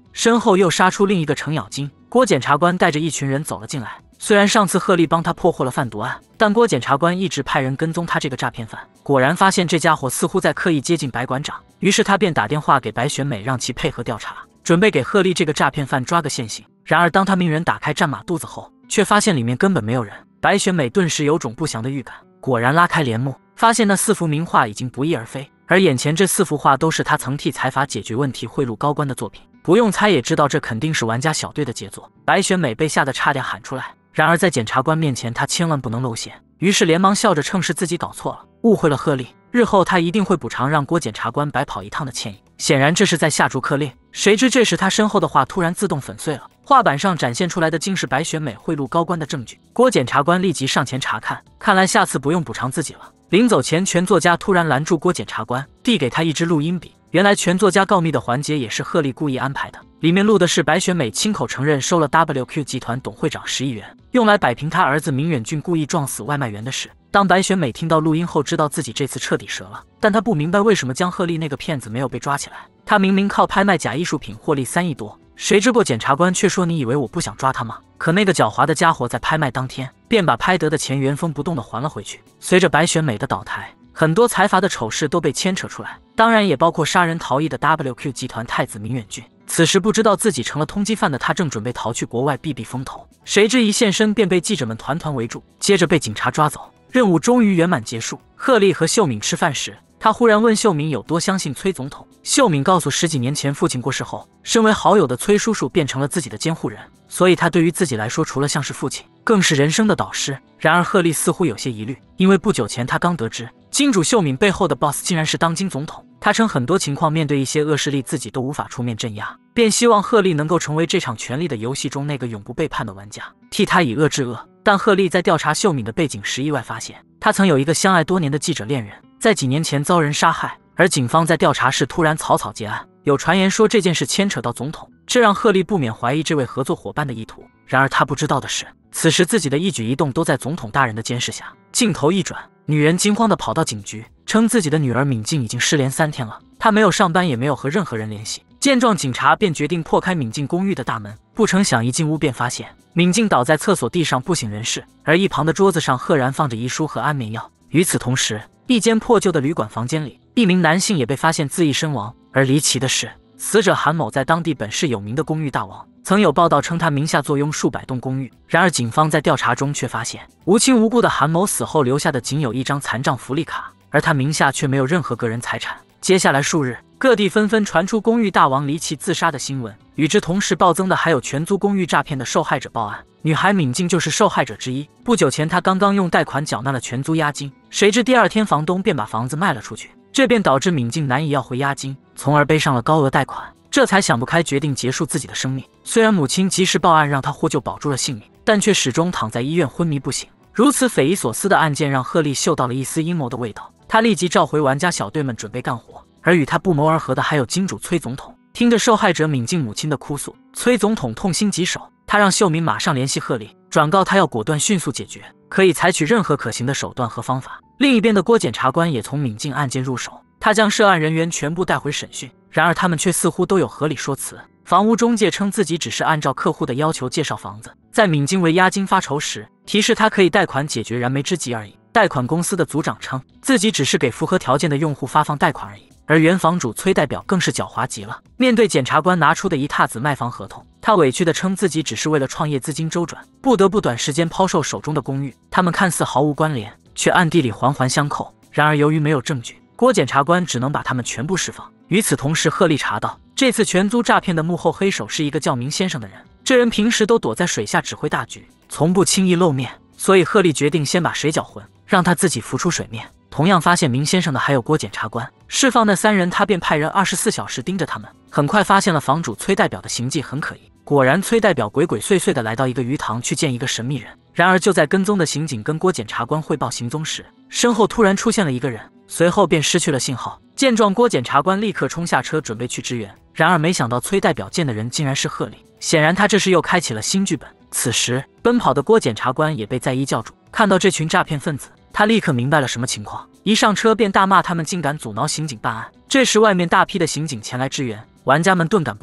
[SPEAKER 1] 身后又杀出另一个程咬金。郭检察官带着一群人走了进来。虽然上次贺丽帮他破获了贩毒案，但郭检察官一直派人跟踪他这个诈骗犯，果然发现这家伙似乎在刻意接近白馆长，于是他便打电话给白选美，让其配合调查，准备给贺丽这个诈骗犯抓个现行。然而当他命人打开战马肚子后，却发现里面根本没有人。白选美顿时有种不祥的预感，果然拉开帘幕，发现那四幅名画已经不翼而飞，而眼前这四幅画都是他曾替财阀解决问题、贿赂高官的作品。不用猜也知道，这肯定是玩家小队的杰作。白选美被吓得差点喊出来。然而在检察官面前，他千万不能露馅，于是连忙笑着称是自己搞错了，误会了贺丽，日后他一定会补偿让郭检察官白跑一趟的歉意。显然这是在下逐客令。谁知这时他身后的画突然自动粉碎了，画板上展现出来的竟是白选美贿赂高官的证据。郭检察官立即上前查看，看来下次不用补偿自己了。临走前，全作家突然拦住郭检察官，递给他一支录音笔。原来全作家告密的环节也是贺丽故意安排的，里面录的是白选美亲口承认收了 W Q 集团董会长十亿元，用来摆平他儿子明远俊故意撞死外卖员的事。当白选美听到录音后，知道自己这次彻底折了，但他不明白为什么江鹤丽那个骗子没有被抓起来。他明明靠拍卖假艺术品获利三亿多，谁知过检察官却说：“你以为我不想抓他吗？”可那个狡猾的家伙在拍卖当天便把拍得的钱原封不动地还了回去。随着白选美的倒台，很多财阀的丑事都被牵扯出来，当然也包括杀人逃逸的 W Q 集团太子明远俊。此时不知道自己成了通缉犯的他，正准备逃去国外避避风头，谁知一现身便被记者们团团围住，接着被警察抓走。任务终于圆满结束。贺丽和秀敏吃饭时，他忽然问秀敏有多相信崔总统。秀敏告诉十几年前父亲过世后，身为好友的崔叔叔变成了自己的监护人，所以他对于自己来说，除了像是父亲，更是人生的导师。然而贺丽似乎有些疑虑，因为不久前他刚得知金主秀敏背后的 boss 竟然是当今总统。他称很多情况面对一些恶势力自己都无法出面镇压，便希望贺丽能够成为这场权力的游戏中那个永不背叛的玩家，替他以恶制恶。但贺丽在调查秀敏的背景时，意外发现他曾有一个相爱多年的记者恋人，在几年前遭人杀害，而警方在调查时突然草草结案。有传言说这件事牵扯到总统，这让贺丽不免怀疑这位合作伙伴的意图。然而他不知道的是，此时自己的一举一动都在总统大人的监视下。镜头一转，女人惊慌地跑到警局，称自己的女儿敏静已经失联三天了，她没有上班，也没有和任何人联系。见状，警察便决定破开敏静公寓的大门，不成想一进屋便发现敏静倒在厕所地上不省人事，而一旁的桌子上赫然放着遗书和安眠药。与此同时，一间破旧的旅馆房间里，一名男性也被发现自缢身亡。而离奇的是，死者韩某在当地本是有名的公寓大王，曾有报道称他名下坐拥数百栋公寓。然而警方在调查中却发现，无亲无故的韩某死后留下的仅有一张残障福利卡，而他名下却没有任何个人财产。接下来数日，各地纷纷传出公寓大王离奇自杀的新闻，与之同时暴增的还有全租公寓诈骗的受害者报案。女孩敏静就是受害者之一。不久前，她刚刚用贷款缴纳了全租押金，谁知第二天房东便把房子卖了出去，这便导致敏静难以要回押金，从而背上了高额贷款，这才想不开决定结束自己的生命。虽然母亲及时报案让她获救保住了性命，但却始终躺在医院昏迷不醒。如此匪夷所思的案件让贺丽嗅到了一丝阴谋的味道，她立即召回玩家小队们准备干活。而与他不谋而合的还有金主崔总统。听着受害者敏静母亲的哭诉，崔总统痛心疾首，他让秀敏马上联系贺丽，转告他要果断迅速解决，可以采取任何可行的手段和方法。另一边的郭检察官也从敏静案件入手，他将涉案人员全部带回审讯，然而他们却似乎都有合理说辞。房屋中介称自己只是按照客户的要求介绍房子，在敏静为押金发愁时，提示他可以贷款解决燃眉之急而已。贷款公司的组长称自己只是给符合条件的用户发放贷款而已。而原房主崔代表更是狡猾极了，面对检察官拿出的一沓子卖房合同，他委屈地称自己只是为了创业资金周转，不得不短时间抛售手中的公寓。他们看似毫无关联，却暗地里环环相扣。然而由于没有证据，郭检察官只能把他们全部释放。与此同时，贺丽查到这次全租诈骗的幕后黑手是一个叫明先生的人，这人平时都躲在水下指挥大局，从不轻易露面，所以贺丽决定先把水搅浑，让他自己浮出水面。同样发现明先生的还有郭检察官，释放那三人，他便派人二十四小时盯着他们。很快发现了房主崔代表的行迹很可疑，果然崔代表鬼鬼祟祟地来到一个鱼塘去见一个神秘人。然而就在跟踪的刑警跟郭检察官汇报行踪时，身后突然出现了一个人，随后便失去了信号。见状，郭检察官立刻冲下车准备去支援，然而没想到崔代表见的人竟然是贺丽，显然他这是又开启了新剧本。此时奔跑的郭检察官也被在衣叫住，看到这群诈骗分子，他立刻明白了什么情况，一上车便大骂他们竟敢阻挠刑警办案。这时外面大批的刑警前来支援，玩家们顿感不妙，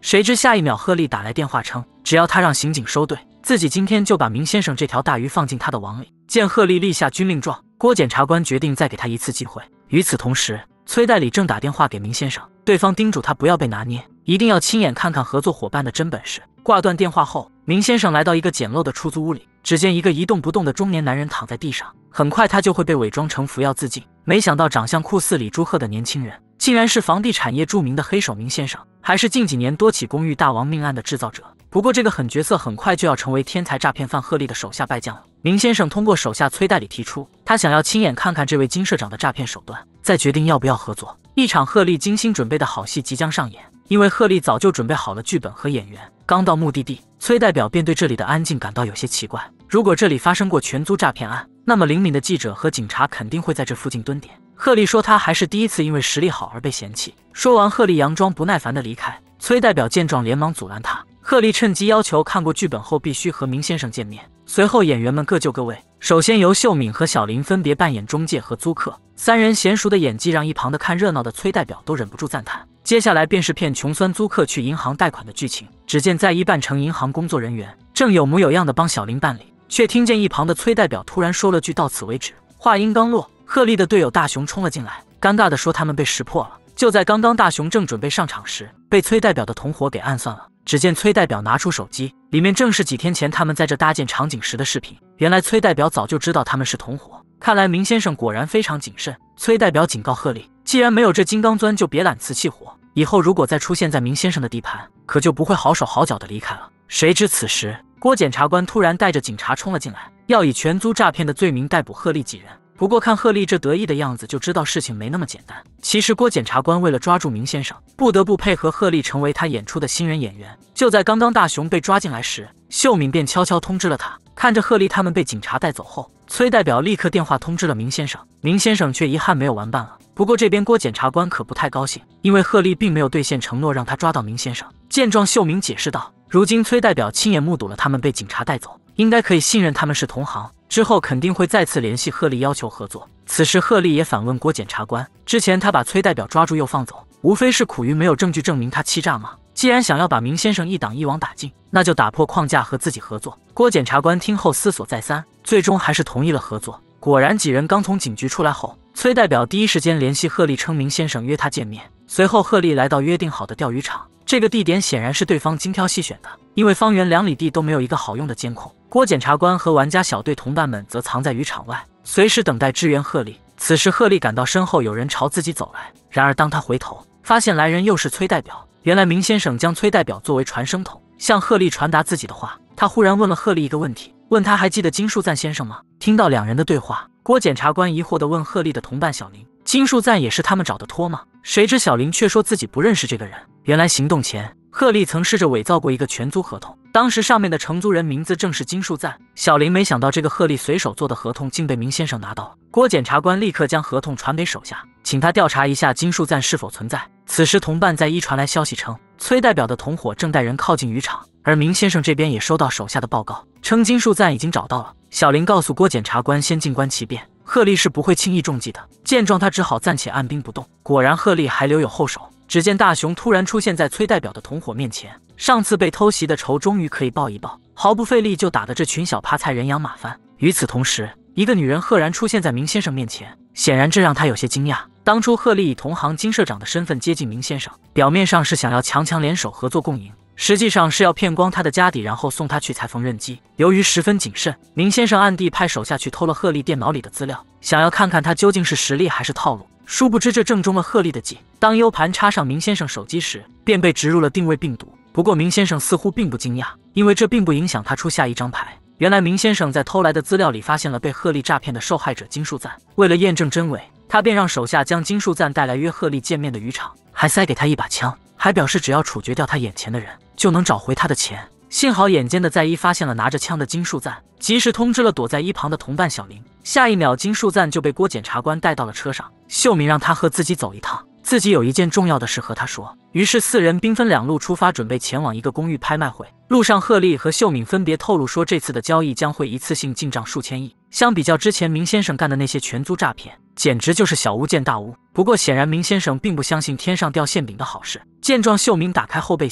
[SPEAKER 1] 谁知下一秒贺丽打来电话称，只要他让刑警收队，自己今天就把明先生这条大鱼放进他的网里。见贺丽立下军令状，郭检察官决定再给他一次机会。与此同时，崔代理正打电话给明先生，对方叮嘱他不要被拿捏，一定要亲眼看看合作伙伴的真本事。挂断电话后，明先生来到一个简陋的出租屋里，只见一个一动不动的中年男人躺在地上，很快他就会被伪装成服药自尽。没想到长相酷似李朱鹤的年轻人，竟然是房地产业著名的黑手明先生，还是近几年多起公寓大王命案的制造者。不过这个狠角色很快就要成为天才诈骗犯贺丽的手下败将了。明先生通过手下崔代理提出，他想要亲眼看看这位金社长的诈骗手段，再决定要不要合作。一场贺丽精心准备的好戏即将上演，因为贺丽早就准备好了剧本和演员。刚到目的地，崔代表便对这里的安静感到有些奇怪。如果这里发生过全租诈骗案，那么灵敏的记者和警察肯定会在这附近蹲点。贺丽说他还是第一次因为实力好而被嫌弃。说完，贺丽佯装不耐烦地离开。崔代表见状连忙阻拦他。贺丽趁机要求看过剧本后必须和明先生见面。随后演员们各就各位，首先由秀敏和小林分别扮演中介和租客，三人娴熟的演技让一旁的看热闹的崔代表都忍不住赞叹。接下来便是骗穷酸租客去银行贷款的剧情。只见在一扮成银行工作人员，正有模有样的帮小林办理，却听见一旁的崔代表突然说了句到此为止。话音刚落，贺丽的队友大雄冲了进来，尴尬地说他们被识破了。就在刚刚大雄正准备上场时，被崔代表的同伙给暗算了。只见崔代表拿出手机，里面正是几天前他们在这搭建场景时的视频。原来崔代表早就知道他们是同伙，看来明先生果然非常谨慎。崔代表警告贺丽，既然没有这金刚钻，就别揽瓷器活，以后如果再出现在明先生的地盘，可就不会好手好脚的离开了。谁知此时郭检察官突然带着警察冲了进来，要以全租诈骗的罪名逮捕贺丽几人。不过看贺丽这得意的样子，就知道事情没那么简单。其实郭检察官为了抓住明先生，不得不配合贺丽成为他演出的新人演员。就在刚刚大雄被抓进来时，秀敏便悄悄通知了他。看着贺丽他们被警察带走后，崔代表立刻电话通知了明先生，明先生却遗憾没有完办了。不过这边郭检察官可不太高兴，因为贺丽并没有兑现承诺让他抓到明先生。见状，秀敏解释道，如今崔代表亲眼目睹了他们被警察带走，应该可以信任他们是同行，之后肯定会再次联系贺丽要求合作。此时贺丽也反问郭检察官，之前他把崔代表抓住又放走，无非是苦于没有证据证明他欺诈吗？既然想要把明先生一档一网打尽，那就打破框架和自己合作。郭检察官听后思索再三，最终还是同意了合作。果然几人刚从警局出来后，崔代表第一时间联系贺丽称明先生约他见面。随后贺丽来到约定好的钓鱼场，这个地点显然是对方精挑细选的，因为方圆两里地都没有一个好用的监控。郭检察官和玩家小队同伴们则藏在渔场外，随时等待支援贺丽。此时贺丽感到身后有人朝自己走来，然而当他回头发现来人又是崔代表。原来明先生将崔代表作为传声筒，向贺丽传达自己的话。他忽然问了贺丽一个问题，问他还记得金树赞先生吗？听到两人的对话，郭检察官疑惑地问贺丽的同伴小林，金树赞也是他们找的托吗？谁知小林却说自己不认识这个人。原来行动前，贺丽曾试着伪造过一个全租合同，当时上面的承租人名字正是金树赞。小林没想到这个贺丽随手做的合同竟被明先生拿到了。郭检察官立刻将合同传给手下，请他调查一下金树赞是否存在。此时同伴在一传来消息称，崔代表的同伙正带人靠近渔场，而明先生这边也收到手下的报告，称金树赞已经找到了。小林告诉郭检察官先静观其变，贺丽是不会轻易中计的。见状，他只好暂且按兵不动。果然贺丽还留有后手。只见大雄突然出现在崔代表的同伙面前，上次被偷袭的仇终于可以报一报，毫不费力就打得这群小趴菜人仰马翻。与此同时，一个女人赫然出现在明先生面前，显然这让他有些惊讶。当初贺丽以同行金社长的身份接近明先生，表面上是想要强强联手合作共赢，实际上是要骗光他的家底，然后送他去裁缝纫机。由于十分谨慎，明先生暗地派手下去偷了贺丽电脑里的资料，想要看看他究竟是实力还是套路。殊不知这正中了贺丽的计。当 U 盘插上明先生手机时，便被植入了定位病毒。不过明先生似乎并不惊讶，因为这并不影响他出下一张牌。原来明先生在偷来的资料里发现了被贺丽诈骗的受害者金树赞，为了验证真伪，他便让手下将金树赞带来约贺丽见面的渔场，还塞给他一把枪，还表示只要处决掉他眼前的人，就能找回他的钱。幸好眼尖的在一发现了拿着枪的金树赞，及时通知了躲在一旁的同伴小林。下一秒，金树赞就被郭检察官带到了车上。秀敏让他和自己走一趟，自己有一件重要的事和他说。于是四人兵分两路出发，准备前往一个公寓拍卖会。路上，贺丽和秀敏分别透露说，这次的交易将会一次性进账数千亿。相比较之前明先生干的那些全租诈骗，简直就是小巫见大巫。不过显然明先生并不相信天上掉馅饼的好事。见状，秀敏打开后备箱，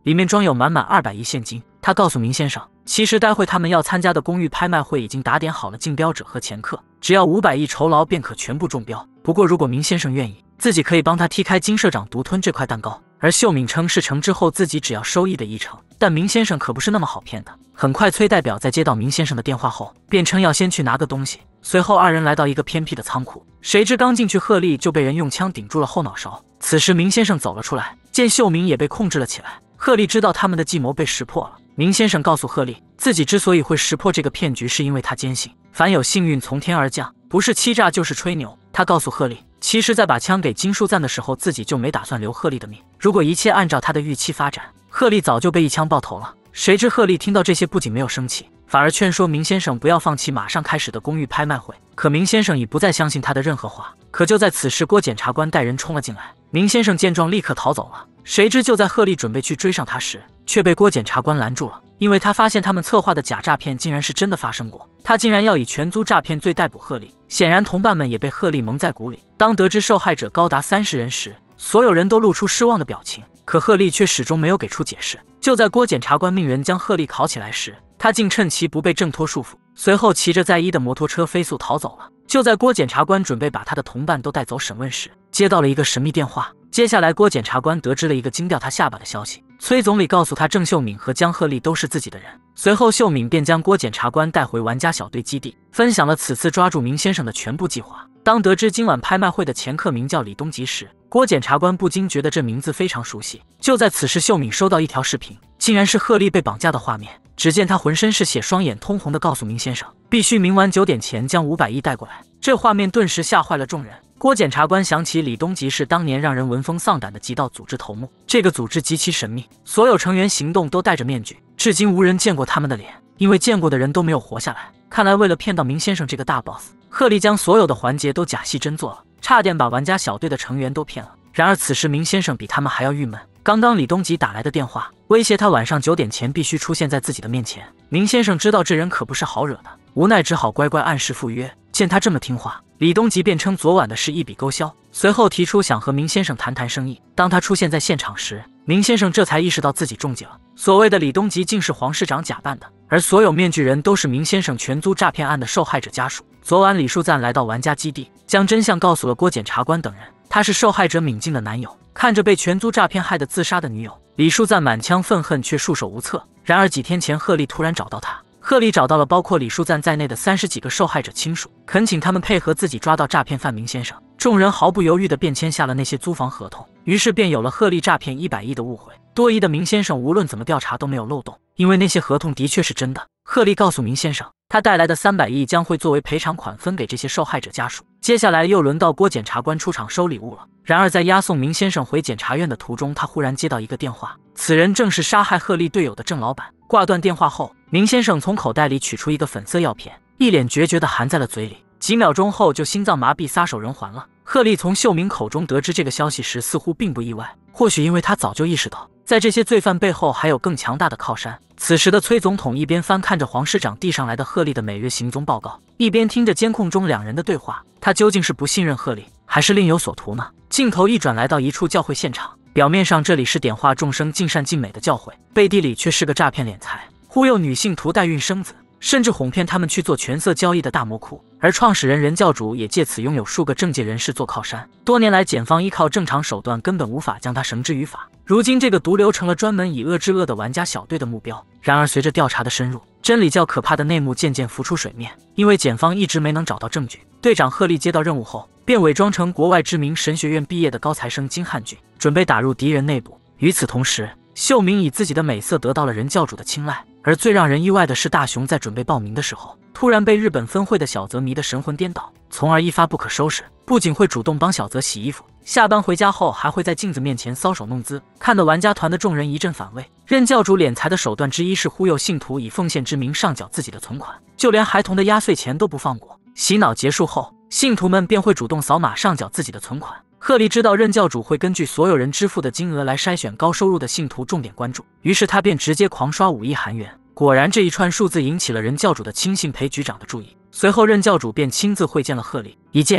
[SPEAKER 1] 里面装有满满二百亿现金。他告诉明先生，其实待会他们要参加的公寓拍卖会已经打点好了竞标者和掮客，只要五百亿酬劳便可全部中标。不过如果明先生愿意，自己可以帮他踢开金社长独吞这块蛋糕。而秀敏称事成之后自己只要收益的一成，但明先生可不是那么好骗的。很快崔代表在接到明先生的电话后，便称要先去拿个东西。随后二人来到一个偏僻的仓库，谁知刚进去贺丽就被人用枪顶住了后脑勺。此时明先生走了出来，见秀敏也被控制了起来，贺丽知道他们的计谋被识破了。明先生告诉贺丽，自己之所以会识破这个骗局，是因为他坚信凡有幸运从天而降，不是欺诈就是吹牛。他告诉贺丽，其实在把枪给金树赞的时候，自己就没打算留贺丽的命。如果一切按照他的预期发展，贺丽早就被一枪爆头了。谁知贺丽听到这些不仅没有生气，反而劝说明先生不要放弃马上开始的公寓拍卖会。可明先生已不再相信他的任何话。可就在此时，郭检察官带人冲了进来，明先生见状立刻逃走了。谁知就在贺丽准备去追上他时，却被郭检察官拦住了，因为他发现他们策划的假诈骗竟然是真的发生过，他竟然要以全租诈骗罪逮捕贺丽。显然同伴们也被贺丽蒙在鼓里。当得知受害者高达三十人时，所有人都露出失望的表情，可贺丽却始终没有给出解释。就在郭检察官命人将贺丽铐起来时，他竟趁其不被挣脱束缚，随后骑着在一的摩托车飞速逃走了。就在郭检察官准备把他的同伴都带走审问时，接到了一个神秘电话。接下来郭检察官得知了一个惊掉他下巴的消息，崔总理告诉他郑秀敏和江贺丽都是自己的人。随后秀敏便将郭检察官带回玩家小队基地，分享了此次抓住明先生的全部计划。当得知今晚拍卖会的掮客名叫李东吉时，郭检察官不禁觉得这名字非常熟悉。就在此时，秀敏收到一条视频，竟然是贺丽被绑架的画面。只见他浑身是血，双眼通红的告诉明先生，必须明晚九点前将五百亿带过来。这画面顿时吓坏了众人。郭检察官想起李东吉是当年让人闻风丧胆的极道组织头目，这个组织极其神秘，所有成员行动都戴着面具，至今无人见过他们的脸，因为见过的人都没有活下来。看来为了骗到明先生这个大 boss， 贺丽将所有的环节都假戏真做了，差点把玩家小队的成员都骗了。然而此时明先生比他们还要郁闷，刚刚李东吉打来的电话威胁他晚上九点前必须出现在自己的面前。明先生知道这人可不是好惹的，无奈只好乖乖按时赴约。见他这么听话，李东吉便称昨晚的事一笔勾销，随后提出想和明先生谈谈生意。当他出现在现场时，明先生这才意识到自己中计了。所谓的李东吉竟是黄市长假扮的，而所有面具人都是明先生全租诈骗案的受害者家属。昨晚李树赞来到玩家基地，将真相告诉了郭检察官等人，他是受害者闵静的男友。看着被全租诈骗害得自杀的女友，李树赞满腔愤恨却束手无策。然而几天前贺丽突然找到他，贺丽找到了包括李树赞在内的三十几个受害者亲属，恳请他们配合自己抓到诈骗犯明先生。众人毫不犹豫地便签下了那些租房合同，于是便有了贺丽诈骗一百亿的误会。多疑的明先生无论怎么调查都没有漏洞，因为那些合同的确是真的。贺丽告诉明先生，他带来的三百亿将会作为赔偿款分给这些受害者家属。接下来又轮到郭检察官出场收礼物了。然而在押送明先生回检察院的途中，他忽然接到一个电话，此人正是杀害贺丽队友的郑老板。挂断电话后，明先生从口袋里取出一个粉色药片，一脸决绝地含在了嘴里，几秒钟后就心脏麻痹撒手人寰了。贺丽从秀敏口中得知这个消息时似乎并不意外，或许因为他早就意识到在这些罪犯背后还有更强大的靠山。此时的崔总统一边翻看着黄市长递上来的贺丽的每月行踪报告，一边听着监控中两人的对话。他究竟是不信任贺丽，还是另有所图呢？镜头一转来到一处教会现场，表面上这里是点化众生尽善尽美的教会，背地里却是个诈骗敛财、忽悠女性徒代孕生子，甚至哄骗他们去做权色交易的大魔窟。而创始人任教主也借此拥有数个政界人士做靠山，多年来检方依靠正常手段根本无法将他绳之于法。如今这个毒瘤成了专门以恶制恶的玩家小队的目标。然而随着调查的深入，真理较可怕的内幕渐渐浮出水面。因为检方一直没能找到证据，队长贺丽接到任务后便伪装成国外知名神学院毕业的高材生金汉俊，准备打入敌人内部。与此同时，秀明以自己的美色得到了任教主的青睐。而最让人意外的是，大雄在准备报名的时候，突然被日本分会的小泽迷得神魂颠倒，从而一发不可收拾。不仅会主动帮小泽洗衣服，下班回家后还会在镜子面前搔首弄姿，看得玩家团的众人一阵反胃。任教主敛财的手段之一是忽悠信徒以奉献之名上缴自己的存款，就连孩童的压岁钱都不放过。洗脑结束后，信徒们便会主动扫码上缴自己的存款。贺丽知道任教主会根据所有人支付的金额来筛选高收入的信徒重点关注，于是他便直接狂刷五亿韩元。果然这一串数字引起了任教主的亲信裴局长的注意，随后任教主便亲自会见了贺丽。一见面，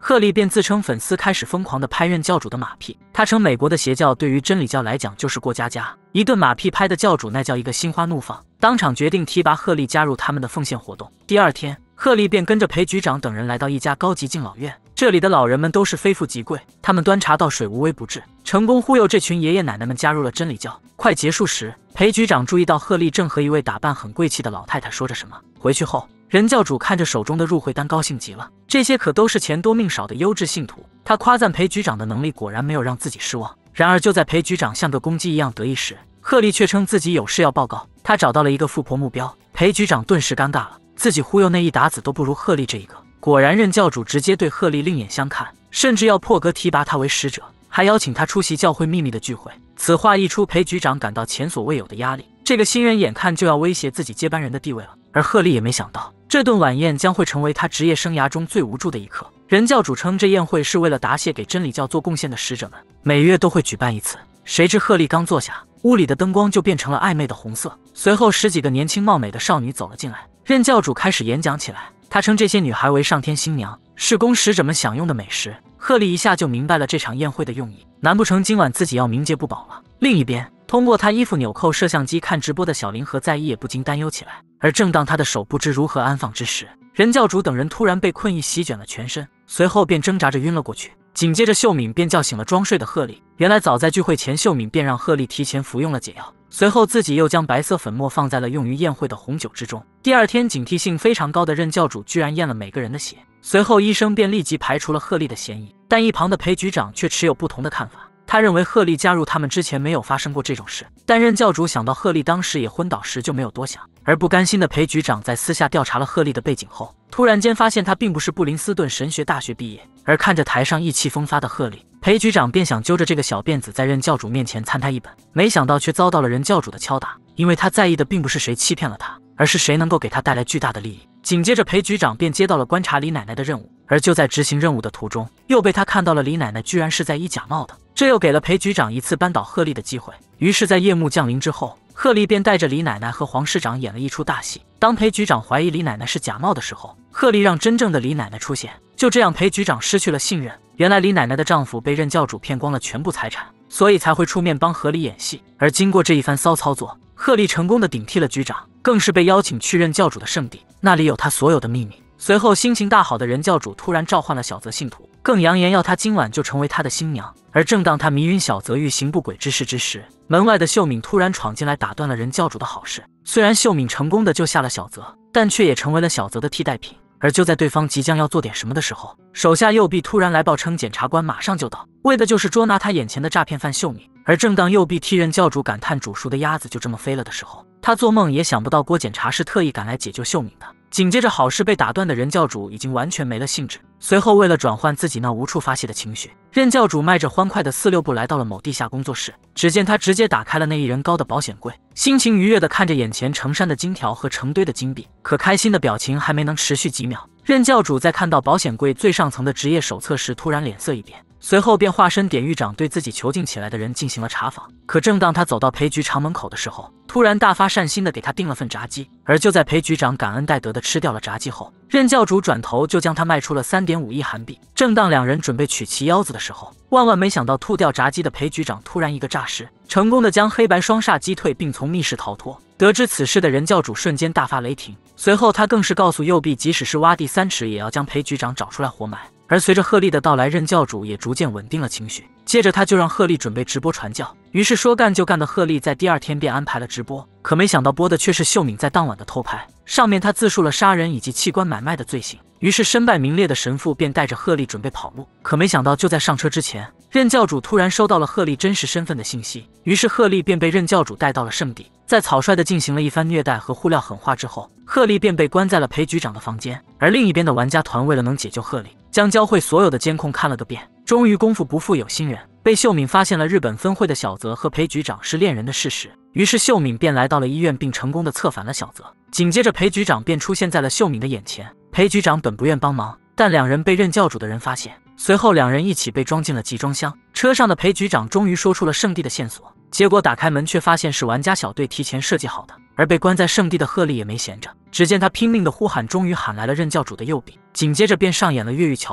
[SPEAKER 1] 贺利便自称粉丝开始疯狂地拍任教主的马屁。他称美国的邪教对于真理教来讲就是过家家，一顿马屁拍的教主那叫一个心花怒放，当场决定提拔贺利加入他们的奉献活动。第二天，贺利便跟着裴局长等人来到一家高级敬老院，这里的老人们都是非富即贵，他们端茶倒水无微不至，成功忽悠这群爷爷奶奶们加入了真理教。快结束时，裴局长注意到贺利正和一位打扮很贵气的老太太说着什么。回去后，任教主看着手中的入会单高兴极了，这些可都是钱多命少的优质信徒。他夸赞裴局长的能力果然没有让自己失望。然而就在裴局长像个公鸡一样得意时，贺利却称自己有事要报告，他找到了一个富婆目标。裴局长顿时尴尬了，自己忽悠那一沓子都不如贺利这一个。果然任教主直接对贺利另眼相看，甚至要破格提拔他为使者，还邀请他出席教会秘密的聚会。此话一出，裴局长感到前所未有的压力，这个新人眼看就要威胁自己接班人的地位了。而贺利也没想到，这顿晚宴将会成为他职业生涯中最无助的一刻。任教主称这宴会是为了答谢给真理教做贡献的使者们，每月都会举办一次。谁知贺利刚坐下，屋里的灯光就变成了暧昧的红色，随后十几个年轻貌美的少女走了进来。任教主开始演讲起来，他称这些女孩为上天新娘，是供使者们享用的美食。贺利一下就明白了这场宴会的用意，难不成今晚自己要名节不保了？另一边，通过他衣服纽扣摄像机看直播的小林和在意也不禁担忧起来。而正当他的手不知如何安放之时，任教主等人突然被困意席卷了全身，随后便挣扎着晕了过去。紧接着秀敏便叫醒了装睡的贺利，原来早在聚会前，秀敏便让贺利提前服用了解药，随后自己又将白色粉末放在了用于宴会的红酒之中。第二天，警惕性非常高的任教主居然验了每个人的血，随后医生便立即排除了贺利的嫌疑。但一旁的裴局长却持有不同的看法，他认为贺利加入他们之前没有发生过这种事，但任教主想到贺利当时也昏倒时就没有多想。而不甘心的裴局长在私下调查了贺利的背景后，突然间发现他并不是布林斯顿神学大学毕业。而看着台上意气风发的贺利，裴局长便想揪着这个小辫子在任教主面前参他一本，没想到却遭到了任教主的敲打，因为他在意的并不是谁欺骗了他，而是谁能够给他带来巨大的利益。紧接着裴局长便接到了观察李奶奶的任务，而就在执行任务的途中，又被他看到了李奶奶居然是在医假冒的，这又给了裴局长一次扳倒贺利的机会。于是在夜幕降临之后，贺利便带着李奶奶和黄市长演了一出大戏。当裴局长怀疑李奶奶是假冒的时候，贺利让真正的李奶奶出现，就这样裴局长失去了信任。原来李奶奶的丈夫被任教主骗光了全部财产，所以才会出面帮贺利演戏。而经过这一番骚操作，贺利成功的顶替了局长，更是被邀请去任教主的圣地，那里有他所有的秘密。随后心情大好的任教主突然召唤了小泽信徒，更扬言要他今晚就成为他的新娘。而正当他迷晕小泽欲行不轨之事之时，门外的秀敏突然闯进来打断了任教主的好事。虽然秀敏成功的救下了小泽，但却也成为了小泽的替代品。而就在对方即将要做点什么的时候，手下右臂突然来报称检察官马上就到，为的就是捉拿他眼前的诈骗犯秀敏。而正当右臂替任教主感叹煮熟的鸭子就这么飞了的时候，他做梦也想不到郭检察是特意赶来解救秀敏的。紧接着好事被打断的任教主已经完全没了兴致，随后为了转换自己那无处发泄的情绪，任教主迈着欢快的四六步来到了某地下工作室。只见他直接打开了那一人高的保险柜，心情愉悦地看着眼前成山的金条和成堆的金币，可开心的表情还没能持续几秒，任教主在看到保险柜最上层的职业手册时突然脸色一变，随后便化身典狱长对自己囚禁起来的人进行了查访。可正当他走到裴局长门口的时候，突然大发善心的给他订了份炸鸡。而就在裴局长感恩戴德的吃掉了炸鸡后，任教主转头就将他卖出了 三点五亿韩币。正当两人准备取其腰子的时候，万万没想到吐掉炸鸡的裴局长突然一个诈尸，成功的将黑白双煞击退，并从密室逃脱。得知此事的任教主瞬间大发雷霆，随后他更是告诉右臂，即使是挖地三尺也要将裴局长找出来活埋。而随着贺利的到来，任教主也逐渐稳定了情绪，接着他就让贺利准备直播传教。于是说干就干的贺利在第二天便安排了直播，可没想到播的却是秀敏在当晚的偷拍，上面他自述了杀人以及器官买卖的罪行。于是身败名裂的神父便带着贺利准备跑路，可没想到就在上车之前，任教主突然收到了贺利真实身份的信息，于是贺利便被任教主带到了圣地。在草率的进行了一番虐待和互撂狠话之后，贺利便被关在了裴局长的房间。而另一边的玩家团为了能解救贺利，将教会所有的监控看了个遍，终于功夫不负有心人，被秀敏发现了日本分会的小泽和裴局长是恋人的事实。于是秀敏便来到了医院，并成功的策反了小泽。紧接着裴局长便出现在了秀敏的眼前，裴局长本不愿帮忙，但两人被任教主的人发现，随后两人一起被装进了集装箱。车上的裴局长终于说出了圣地的线索，结果打开门却发现是玩家小队提前设计好的。而被关在圣地的贺利也没闲着，只见他拼命的呼喊，终于喊来了任教主的右臂，紧接着便上演了越狱桥段。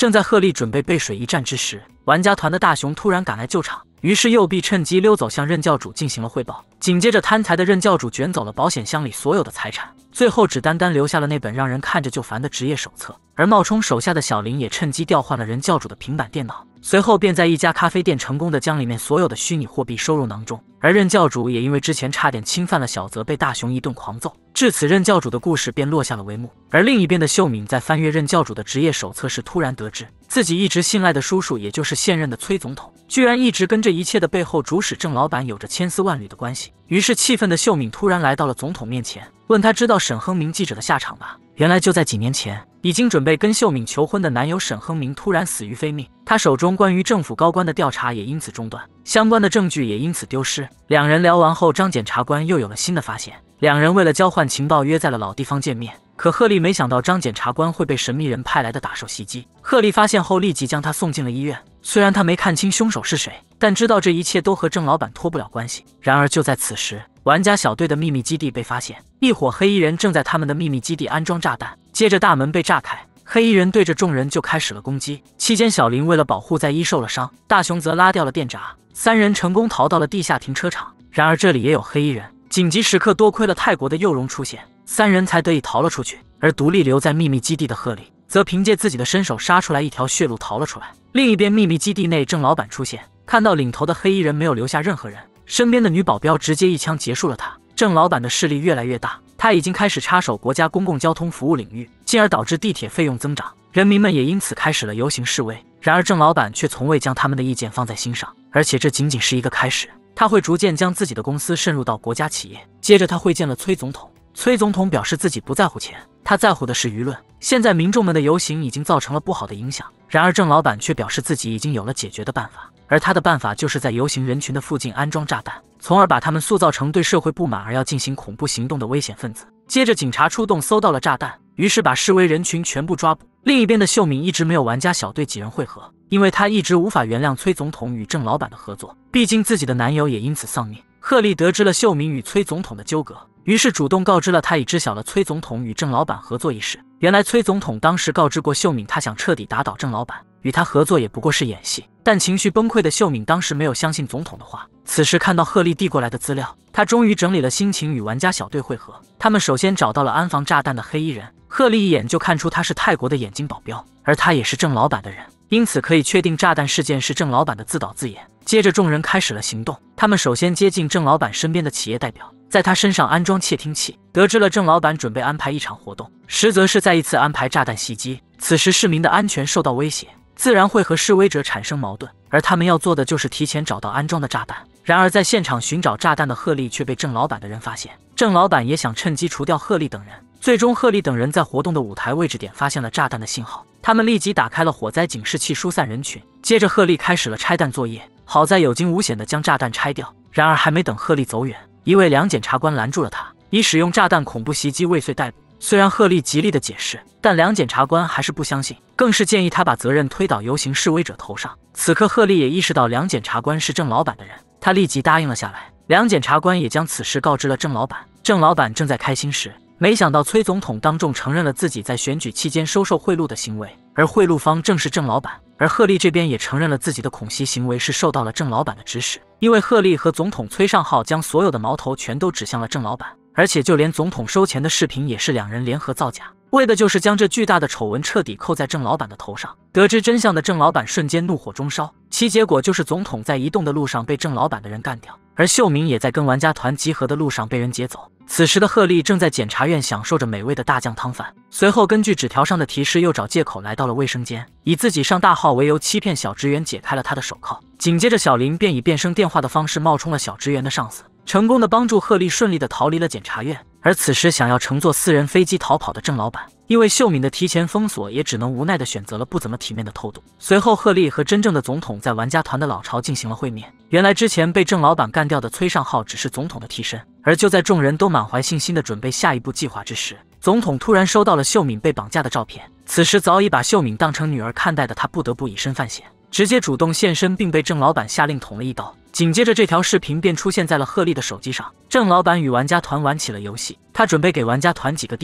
[SPEAKER 1] 正在贺丽准备背水一战之时，玩家团的大雄突然赶来救场，于是右臂趁机溜走向任教主进行了汇报。紧接着贪财的任教主卷走了保险箱里所有的财产，最后只单单留下了那本让人看着就烦的职业手册。而冒充手下的小林也趁机调换了任教主的平板电脑，随后便在一家咖啡店成功的将里面所有的虚拟货币收入囊中。而任教主也因为之前差点侵犯了小泽，被大雄一顿狂揍，至此任教主的故事便落下了帷幕。而另一边的秀敏在翻阅任教主的职业手册时，突然得知自己一直信赖的叔叔，也就是现任的崔总统，居然一直跟这一切的背后主使郑老板有着千丝万缕的关系。于是气愤的秀敏突然来到了总统面前，问他知道沈亨明记者的下场吧。原来就在几年前，已经准备跟秀敏求婚的男友沈亨明突然死于非命，他手中关于政府高官的调查也因此中断，相关的证据也因此丢失。两人聊完后，张检察官又有了新的发现，两人为了交换情报约在了老地方见面。可贺丽没想到张检察官会被神秘人派来的打手袭击，贺丽发现后立即将他送进了医院。虽然他没看清凶手是谁，但知道这一切都和郑老板脱不了关系。然而就在此时，玩家小队的秘密基地被发现，一伙黑衣人正在他们的秘密基地安装炸弹，接着大门被炸开，黑衣人对着众人就开始了攻击。期间小林为了保护在一受了伤，大雄则拉掉了电闸，三人成功逃到了地下停车场。然而这里也有黑衣人，紧急时刻多亏了泰国的佑荣出现，三人才得以逃了出去。而独立留在秘密基地的贺丽则凭借自己的身手杀出来一条血路逃了出来。另一边秘密基地内，郑老板出现，看到领头的黑衣人没有留下任何人，身边的女保镖直接一枪结束了他。郑老板的势力越来越大，他已经开始插手国家公共交通服务领域，进而导致地铁费用增长，人民们也因此开始了游行示威。然而郑老板却从未将他们的意见放在心上，而且这仅仅是一个开始，他会逐渐将自己的公司渗入到国家企业。接着他会见了崔总统，崔总统表示自己不在乎钱，他在乎的是舆论。现在民众们的游行已经造成了不好的影响，然而郑老板却表示自己已经有了解决的办法，而他的办法就是在游行人群的附近安装炸弹，从而把他们塑造成对社会不满而要进行恐怖行动的危险分子。接着警察出动搜到了炸弹，于是把示威人群全部抓捕。另一边的秀敏一直没有玩家小队几人会合，因为她一直无法原谅崔总统与郑老板的合作，毕竟自己的男友也因此丧命。贺丽得知了秀敏与崔总统的纠葛，于是主动告知了他已知晓了崔总统与郑老板合作一事。原来崔总统当时告知过秀敏，他想彻底打倒郑老板，与他合作也不过是演戏。但情绪崩溃的秀敏当时没有相信总统的话，此时看到贺丽递过来的资料，他终于整理了心情与玩家小队会合。他们首先找到了安防炸弹的黑衣人，贺丽一眼就看出他是泰国的眼睛保镖，而他也是郑老板的人，因此可以确定炸弹事件是郑老板的自导自演。接着众人开始了行动，他们首先接近郑老板身边的企业代表，在他身上安装窃听器，得知了郑老板准备安排一场活动，实则是再一次安排炸弹袭击。此时市民的安全受到威胁，自然会和示威者产生矛盾，而他们要做的就是提前找到安装的炸弹。然而在现场寻找炸弹的贺丽却被郑老板的人发现，郑老板也想趁机除掉贺丽等人。最终贺丽等人在活动的舞台位置点发现了炸弹的信号，他们立即打开了火灾警示器疏散人群。接着贺丽开始了拆弹作业，好在有惊无险的将炸弹拆掉。然而还没等贺丽走远，一位梁检察官拦住了他，以使用炸弹恐怖袭击未遂逮捕。虽然贺丽极力的解释，但梁检察官还是不相信，更是建议他把责任推倒游行示威者头上。此刻贺丽也意识到梁检察官是郑老板的人，他立即答应了下来。梁检察官也将此事告知了郑老板。郑老板正在开心时，没想到崔总统当众承认了自己在选举期间收受贿赂的行为，而贿赂方正是郑老板。而贺丽这边也承认了自己的恐袭行为是受到了郑老板的指使，因为贺丽和总统崔尚浩将所有的矛头全都指向了郑老板，而且就连总统收钱的视频也是两人联合造假，为的就是将这巨大的丑闻彻底扣在郑老板的头上。得知真相的郑老板瞬间怒火中烧，其结果就是总统在移动的路上被郑老板的人干掉，而秀明也在跟玩家团集合的路上被人劫走。此时的贺丽正在检察院享受着美味的大酱汤饭，随后根据纸条上的提示又找借口来到了卫生间，以自己上大号为由欺骗小职员解开了他的手铐。紧接着小林便以变声电话的方式冒充了小职员的上司，成功的帮助贺丽顺利的逃离了检察院。而此时想要乘坐私人飞机逃跑的郑老板，因为秀敏的提前封锁，也只能无奈的选择了不怎么体面的偷渡。随后贺丽和真正的总统在玩家团的老巢进行了会面。原来之前被郑老板干掉的崔尚浩只是总统的替身，而就在众人都满怀信心的准备下一步计划之时，总统突然收到了秀敏被绑架的照片。此时早已把秀敏当成女儿看待的他不得不以身犯险，直接主动现身，并被郑老板下令捅了一刀。紧接着这条视频便出现在了贺丽的手机上，郑老板与玩家团玩起了游戏，他准备给玩家团几个地址，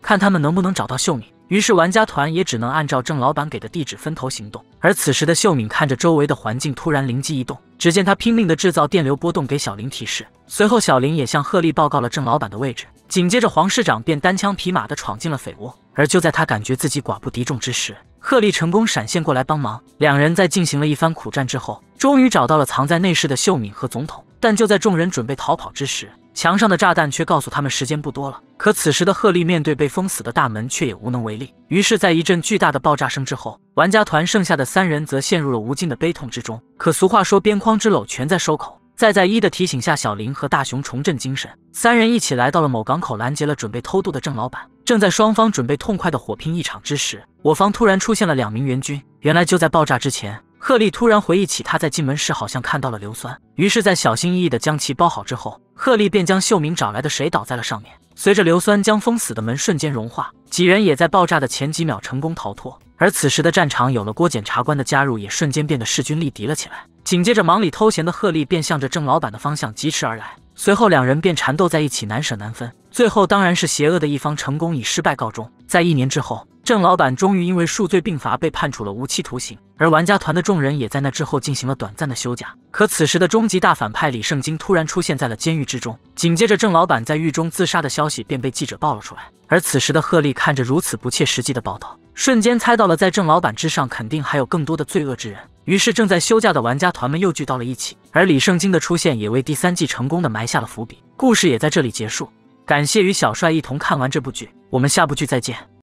[SPEAKER 1] 看他们能不能找到秀敏。于是玩家团也只能按照郑老板给的地址分头行动。而此时的秀敏看着周围的环境，突然灵机一动，只见他拼命地制造电流波动给小林提示。随后小林也向鹤立报告了郑老板的位置。紧接着黄市长便单枪匹马地闯进了匪窝。而就在他感觉自己寡不敌众之时，鹤立成功闪现过来帮忙。两人在进行了一番苦战之后，终于找到了藏在内室的秀敏和总统。但就在众人准备逃跑之时，墙上的炸弹却告诉他们时间不多了。可此时的鹤立面对被封死的大门，却也无能为力。于是，在一阵巨大的爆炸声之后，玩家团剩下的三人则陷入了无尽的悲痛之中。可俗话说，边框之篓全在收口。在在一的提醒下，小林和大雄重振精神，三人一起来到了某港口，拦截了准备偷渡的郑老板。正在双方准备痛快的火拼一场之时，我方突然出现了两名援军。原来就在爆炸之前，鹤立突然回忆起他在进门时好像看到了硫酸，于是，在小心翼翼地将其包好之后，鹤立便将秀敏找来的水倒在了上面。随着硫酸将封死的门瞬间融化，几人也在爆炸的前几秒成功逃脱。而此时的战场有了郭检察官的加入，也瞬间变得势均力敌了起来。紧接着，忙里偷闲的鹤立便向着郑老板的方向疾驰而来，随后两人便缠斗在一起，难舍难分。最后当然是邪恶的一方成功以失败告终。在一年之后，郑老板终于因为数罪并罚被判处了无期徒刑，而玩家团的众人也在那之后进行了短暂的休假。可此时的终极大反派李圣经突然出现在了监狱之中，紧接着郑老板在狱中自杀的消息便被记者爆了出来。而此时的鹤立看着如此不切实际的报道，瞬间猜到了在郑老板之上肯定还有更多的罪恶之人。于是正在休假的玩家团们又聚到了一起，而李圣经的出现也为第三季成功的埋下了伏笔。故事也在这里结束，感谢与小帅一同看完这部剧，我们下部剧再见。